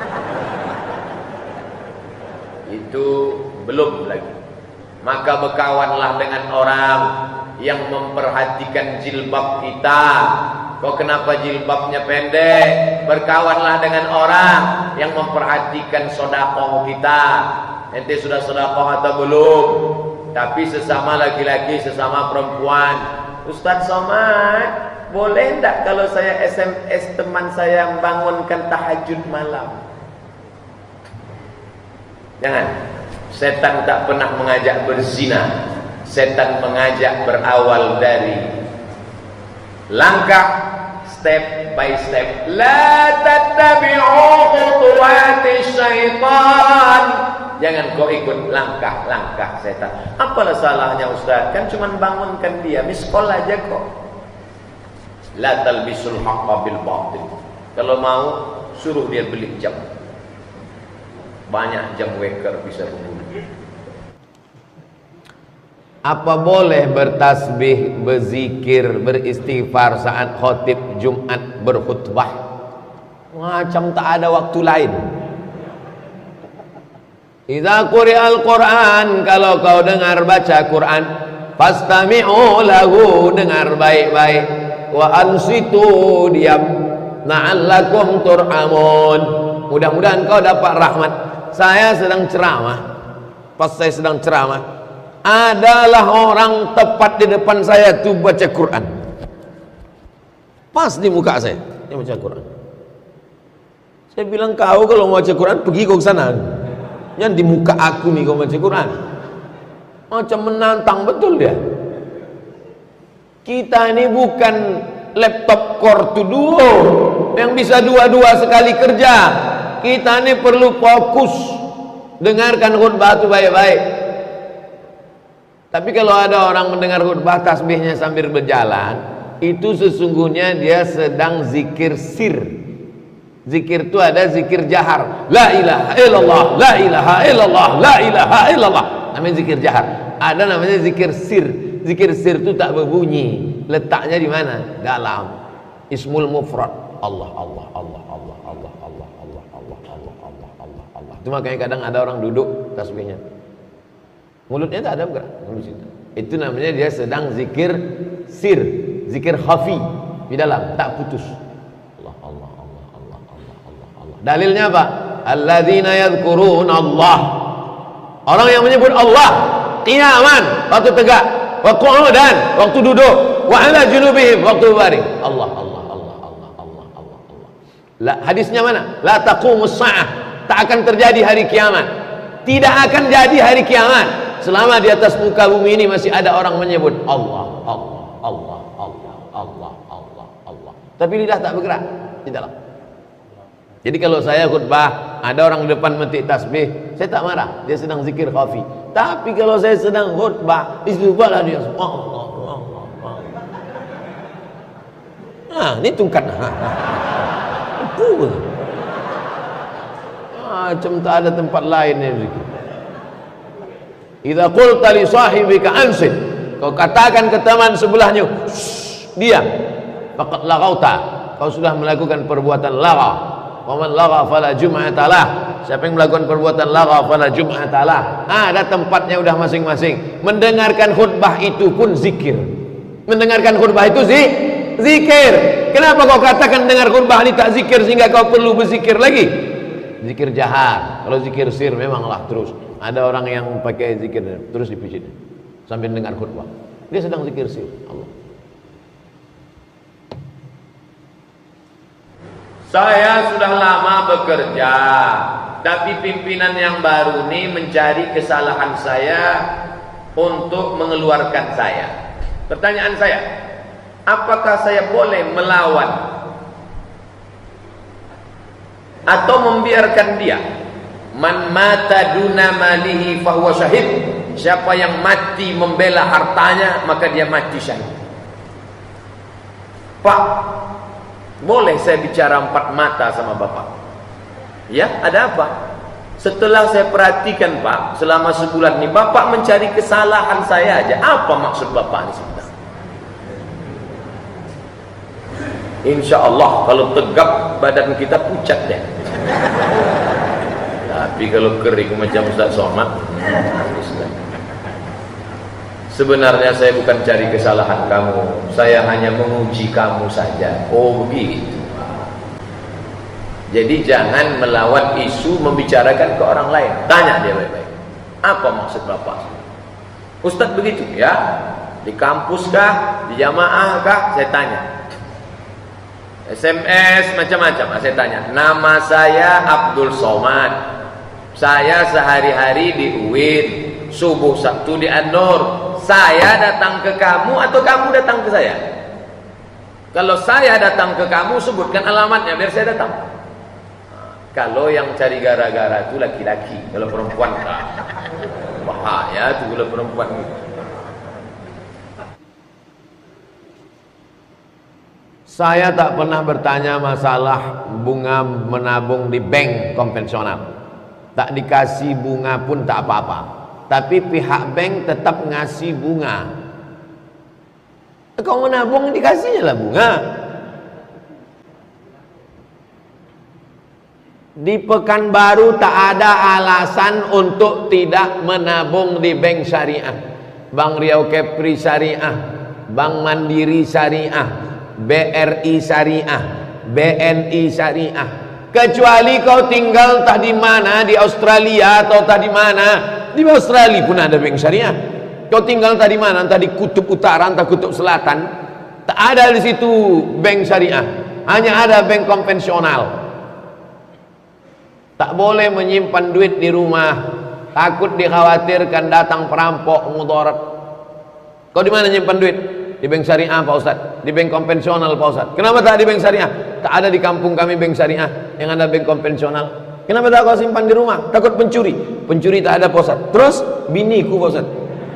Itu belum lagi. Maka berkawanlah dengan orang yang memperhatikan jilbab kita. Kok kenapa jilbabnya pendek? Berkawanlah dengan orang yang memperhatikan sedekah kita. Ente sudah sedekah atau belum? tapi sesama laki-laki, sesama perempuan. Ustaz Somad, boleh enggak kalau saya SMS teman saya membangunkan tahajud malam? Jangan. Setan tak pernah mengajak berzina. Setan mengajak berawal dari langkah, step by step. La tattabi'u khutuwati syaitan. Jangan kau ikut langkah-langkah setan. Apalah salahnya Ustaz? Kan cuma bangunkan dia, miss call aja kok. La talbisul haqqa bil batil. Kalau mau suruh dia beli jam. Banyak jam waker bisa membunuh. Apa boleh bertasbih, berzikir, beristighfar saat khotib Jumat berkhutbah? Macam tak ada waktu lain. Idza quri'al Qur'an, kalau kau dengar baca Quran, fastami'u lahu, dengar baik-baik, wa ansitu, diam, na'allakum turhamun, mudah-mudahan kau dapat rahmat. Saya sedang ceramah. Pas saya sedang ceramah, adalah orang tepat di depan saya tuh baca Quran. Pas di muka saya, dia baca Quran. Saya bilang, kau kalau mau baca Quran pergi kau ke sana. Yang di muka aku nih kau baca Quran. Macam menantang betul dia. Kita ini bukan laptop Core 2 Duo yang bisa dua-dua sekali kerja. Kita ini perlu fokus, dengarkan khutbah itu baik-baik. Tapi kalau ada orang mendengar khutbah tasbihnya sambil berjalan, itu sesungguhnya dia sedang zikir sir. Zikir itu ada zikir jahar, la ilaha illallah, la ilaha illallah, la ilaha illallah, namanya zikir jahar. Ada namanya zikir sir. Zikir sir itu tak berbunyi. Letaknya di mana? Dalam ismul mufrad. Allah, Allah, Allah, Allah, Allah, Allah, Allah, Allah, Allah, Allah, Allah, Allah. Itu makanya kadang ada orang duduk tasbihnya, mulutnya tak ada bergerak. Itu namanya dia sedang zikir sir, zikir khafi di dalam, tak putus. Dalilnya apa? Alladzina yadhkuruna Allah. Orang yang menyebut Allah qiyaman, waktu tegak, wa qu'udan, waktu duduk, wa ala junubihim, waktu berbaring. Allah, Allah, Allah, Allah, Allah, Allah, Allah. La, hadisnya mana? La taqumus sa'ah. Tak akan terjadi hari kiamat. Tidak akan jadi hari kiamat selama di atas muka bumi ini masih ada orang menyebut Allah, Allah, Allah, Allah, Allah, Allah, Allah. Tapi lidah tak bergerak di dalam. Jadi kalau saya khutbah, ada orang di depan metik tasbih, saya tak marah, dia sedang zikir khafi. Tapi kalau saya sedang khutbah, istighfarlah dia, Allah, Allah, Allah. Nah, ini tungkat. Macam tak ada tempat lain yang zikir. Idza qulta li sahibika ansit, kau katakan ke teman sebelahnya, diam, faqad laghauta, kau sudah melakukan perbuatan lagha. Waman lagha fala jum'atalah. Siapa yang melakukan perbuatan lagha fala jum'atalah. Ada tempatnya udah masing-masing. Mendengarkan khutbah itu pun zikir. Mendengarkan khutbah itu zikir. Kenapa kau katakan dengar khutbah ini tak zikir sehingga kau perlu berzikir lagi? Zikir jahar. Kalau zikir sir memanglah terus. Ada orang yang pakai zikir terus dipijit sambil dengar khutbah. Dia sedang zikir sir Allah. Saya sudah lama bekerja, tapi pimpinan yang baru ini mencari kesalahan saya untuk mengeluarkan saya. Pertanyaan saya, apakah saya boleh melawan atau membiarkan dia? Man mata duna malihi fahuwa syahid. Siapa yang mati membela hartanya, maka dia mati syahid. Pak, boleh saya bicara empat mata sama Bapak? Ya, ada apa? Setelah saya perhatikan Pak, selama sebulan ini Bapak mencari kesalahan saya aja. Apa maksud Bapak ini sebenarnya? Insya Allah kalau tegap badan kita pucat deh. Tapi kalau kering macam Ustaz Somad, sebenarnya saya bukan cari kesalahan kamu, saya hanya menguji kamu saja. Oh begitu. Jadi jangan melawan isu membicarakan ke orang lain. Tanya dia baik-baik, apa maksud Bapak? Ustadz begitu ya. Di kampus kah, di jamaah kah, saya tanya. SMS macam-macam, saya tanya. Nama saya Abdul Somad. Saya sehari-hari di UIN, subuh Sabtu di An-Nur. Saya datang ke kamu atau kamu datang ke saya? Kalau saya datang ke kamu, sebutkan alamatnya biar saya datang. Kalau yang cari gara-gara itu laki-laki, kalau perempuan bahaya itu kalau perempuan. Saya tak pernah bertanya masalah bunga menabung di bank konvensional. Tak dikasih bunga pun tak apa-apa. Tapi pihak bank tetap ngasih bunga. Kau menabung dikasihnya lah bunga. Di Pekanbaru tak ada alasan untuk tidak menabung di bank syariah. Bank Riau Kepri Syariah, Bank Mandiri Syariah, BRI Syariah, BNI Syariah. Kecuali kau tinggal tak di mana, di Australia atau tak di mana. Di Australia pun ada bank syariah. Kau tinggal tak di mana, entah di kutub utara, entah kutub selatan, tak ada di situ bank syariah. Hanya ada bank konvensional. Tak boleh menyimpan duit di rumah, takut dikhawatirkan datang perampok mudarat. Kau di mana nyimpan duit? Di bank syariah Pak Ustaz, di bank konvensional Pak Ustaz. Kenapa tak di bank syariah? Tak ada di kampung kami bank syariah, yang ada bank konvensional. Kenapa tak kau simpan di rumah? Takut pencuri. Pencuri tak ada Pak Ustaz. Terus biniku Pak Ustaz.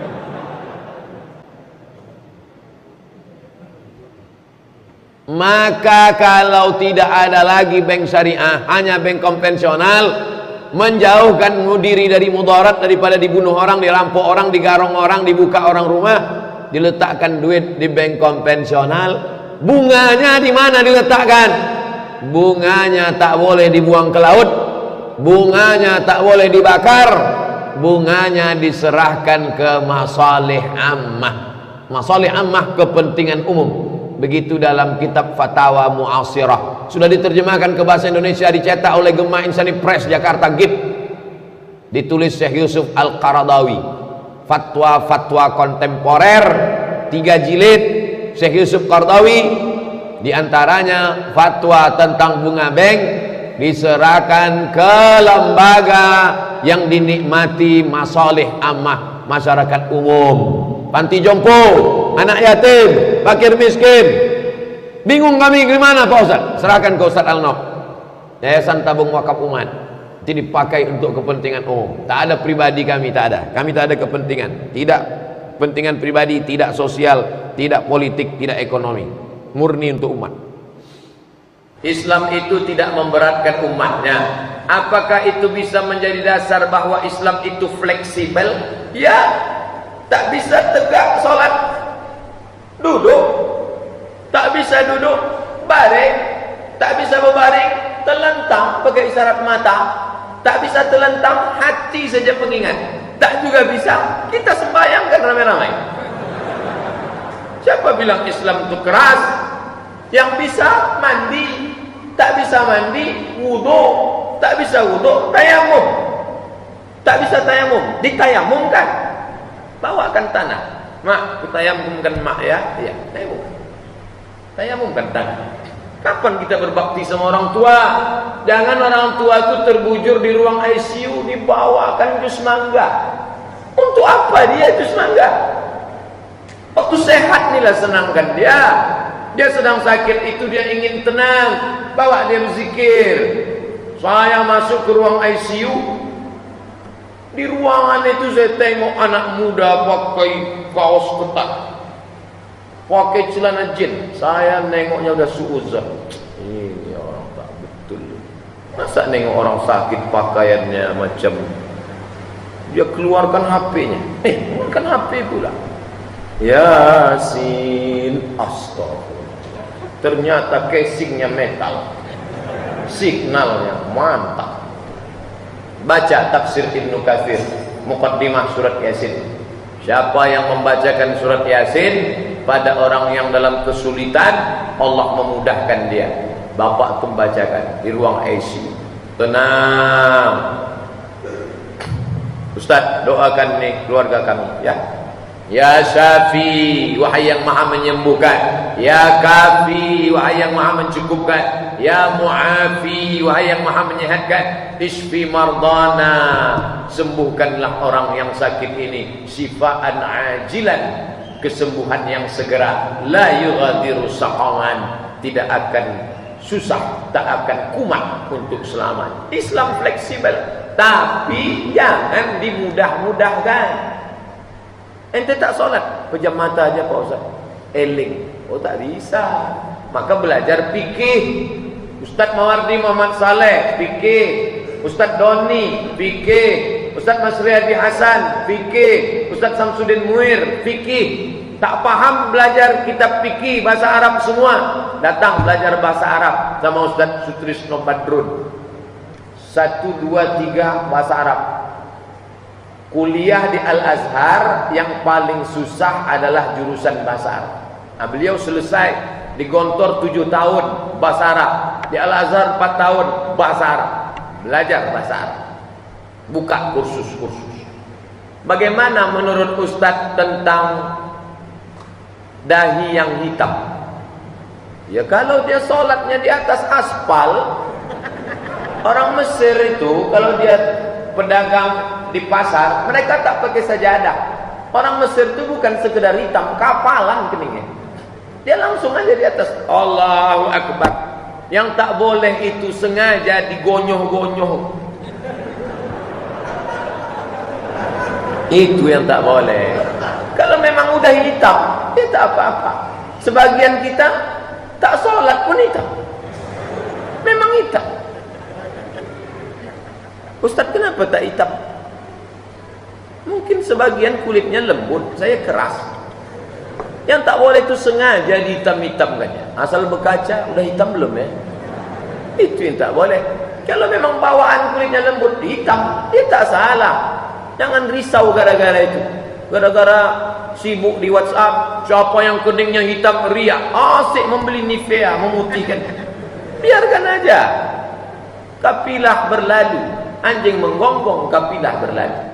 Maka kalau tidak ada lagi bank syariah, hanya bank konvensional, menjauhkan diri dari mudarat, daripada dibunuh orang, dirampok orang, digarong orang, dibuka orang rumah, diletakkan duit di bank konvensional. Bunganya di mana diletakkan? Bunganya tak boleh dibuang ke laut, bunganya tak boleh dibakar, bunganya diserahkan ke masalih ammah. Masalih ammah, kepentingan umum. Begitu dalam kitab Fatawa Mu'asirah, sudah diterjemahkan ke bahasa Indonesia, dicetak oleh Gemah Insani Press Jakarta GIP, ditulis Syekh Yusuf Al-Qaradawi. Fatwa-fatwa kontemporer 3 jilid Syekh Yusuf Qaradawi, diantaranya fatwa tentang bunga bank diserahkan ke lembaga yang dinikmati masalih ammah masyarakat umum. Panti jompo, anak yatim, fakir miskin. Bingung kami gimana Pak Ustaz? Serahkan ke Ustaz Al-Nok, Yayasan Tabung Wakaf Umat. Itu dipakai untuk kepentingan umum. Tak ada pribadi kami, tak ada. Kami tak ada kepentingan. Tidak kepentingan pribadi, tidak sosial, tidak politik, tidak ekonomi. Murni untuk umat. Islam itu tidak memberatkan umatnya. Apakah itu bisa menjadi dasar bahwa Islam itu fleksibel? Ya. Tak bisa tegak solat, duduk. Tak bisa duduk, baring. Tak bisa berbaring, terlentang pakai isyarat mata. Tak bisa terlentang, hati saja pengingat. Tak juga bisa kita sembahyangkan ramai-ramai. Siapa bilang Islam itu keras? Yang bisa mandi, tak bisa mandi, wudu. Tak bisa wudu, tayamum. Tak bisa tayamum, ditayamumkan. Bawakan tanah. Mak, tayamumkan mak ya. Iya, tayamum. Tayamumkan tanah. Kapan kita berbakti sama orang tua? Jangan orang tua itu terbujur di ruang ICU, dibawakan jus mangga. Untuk apa dia jus mangga? Waktu sehat inilah senangkan dia. Dia sedang sakit itu dia ingin tenang, bawa dia berzikir. Saya masuk ke ruang ICU. Di ruangan itu saya tengok anak muda pakai kaos ketat, pakai celana jin. Saya nengoknya udah suuzon. Ini orang tak betul. Masa nengok orang sakit pakaiannya macam, dia keluarkan HP-nya. Kan HP pula. Yasin, astagfirullah. Ternyata casingnya metal, signalnya mantap. Baca tafsir Ibnu Katsir, muqaddimah surat Yasin. Siapa yang membacakan surat Yasin pada orang yang dalam kesulitan, Allah memudahkan dia. Bapak membacakan di ruang ICU. Tenang. Ustaz, doakan nih keluarga kami ya. Ya Syafi, wahai yang maha menyembuhkan. Ya Kafi, wahai yang maha mencukupkan. Ya Mu'afi, wahai yang maha menyehatkan. Isfi mardana, sembuhkanlah orang yang sakit ini. Sifaan ajilan, kesembuhan yang segera. La yughadiru saqaman, tidak akan susah, tak akan kumat untuk selamat. Islam fleksibel, tapi jangan dimudah-mudahkan. Ente tak solat, pejam mata aja Pak Ustaz, eling. Oh tak bisa. Maka belajar fikih. Ustaz Mawardi Muhammad Saleh fikih, Ustaz Doni fikih, Ustaz Masriyadi Hasan fikih, Ustaz Samsudin Muir fikih. Tak paham belajar kitab fikih bahasa Arab semua, datang belajar bahasa Arab sama Ustaz Sutrisno Badrun. 1, 2, 3 bahasa Arab. Kuliah di Al-Azhar yang paling susah adalah jurusan bahasa Arab. Nah, beliau selesai di Gontor 7 tahun bahasa Arab, di Al-Azhar 4 tahun bahasa Arab, belajar bahasa Arab, buka kursus-kursus. Bagaimana menurut Ustadz tentang dahi yang hitam? Ya kalau dia sholatnya di atas aspal. Orang Mesir itu kalau dia pedagang di pasar, mereka tak pakai sajadah. Orang Mesir itu bukan sekedar hitam, kapalan keningnya. Dia langsung aja di atas. Allahu Akbar. Yang tak boleh itu sengaja digonyoh-gonyoh. Itu yang tak boleh. Kalau memang udah hitam, ya tak apa-apa. Sebagian kita tak sholat pun hitam. Memang hitam. Ustaz, kenapa tak hitam? Mungkin sebagian kulitnya lembut, saya keras. Yang tak boleh itu sengaja dihitam-hitamkannya. Asal berkaca, udah hitam belum ya? Itu yang tak boleh. Kalau memang bawaan kulitnya lembut, hitam, dia tak salah. Jangan risau gara-gara itu. Gara-gara sibuk di WhatsApp, siapa yang kuningnya hitam, riak, asik membeli Nivea, memutihkan. Biarkan aja. Kapilah berlalu. Anjing menggonggong, kapilah berlalu.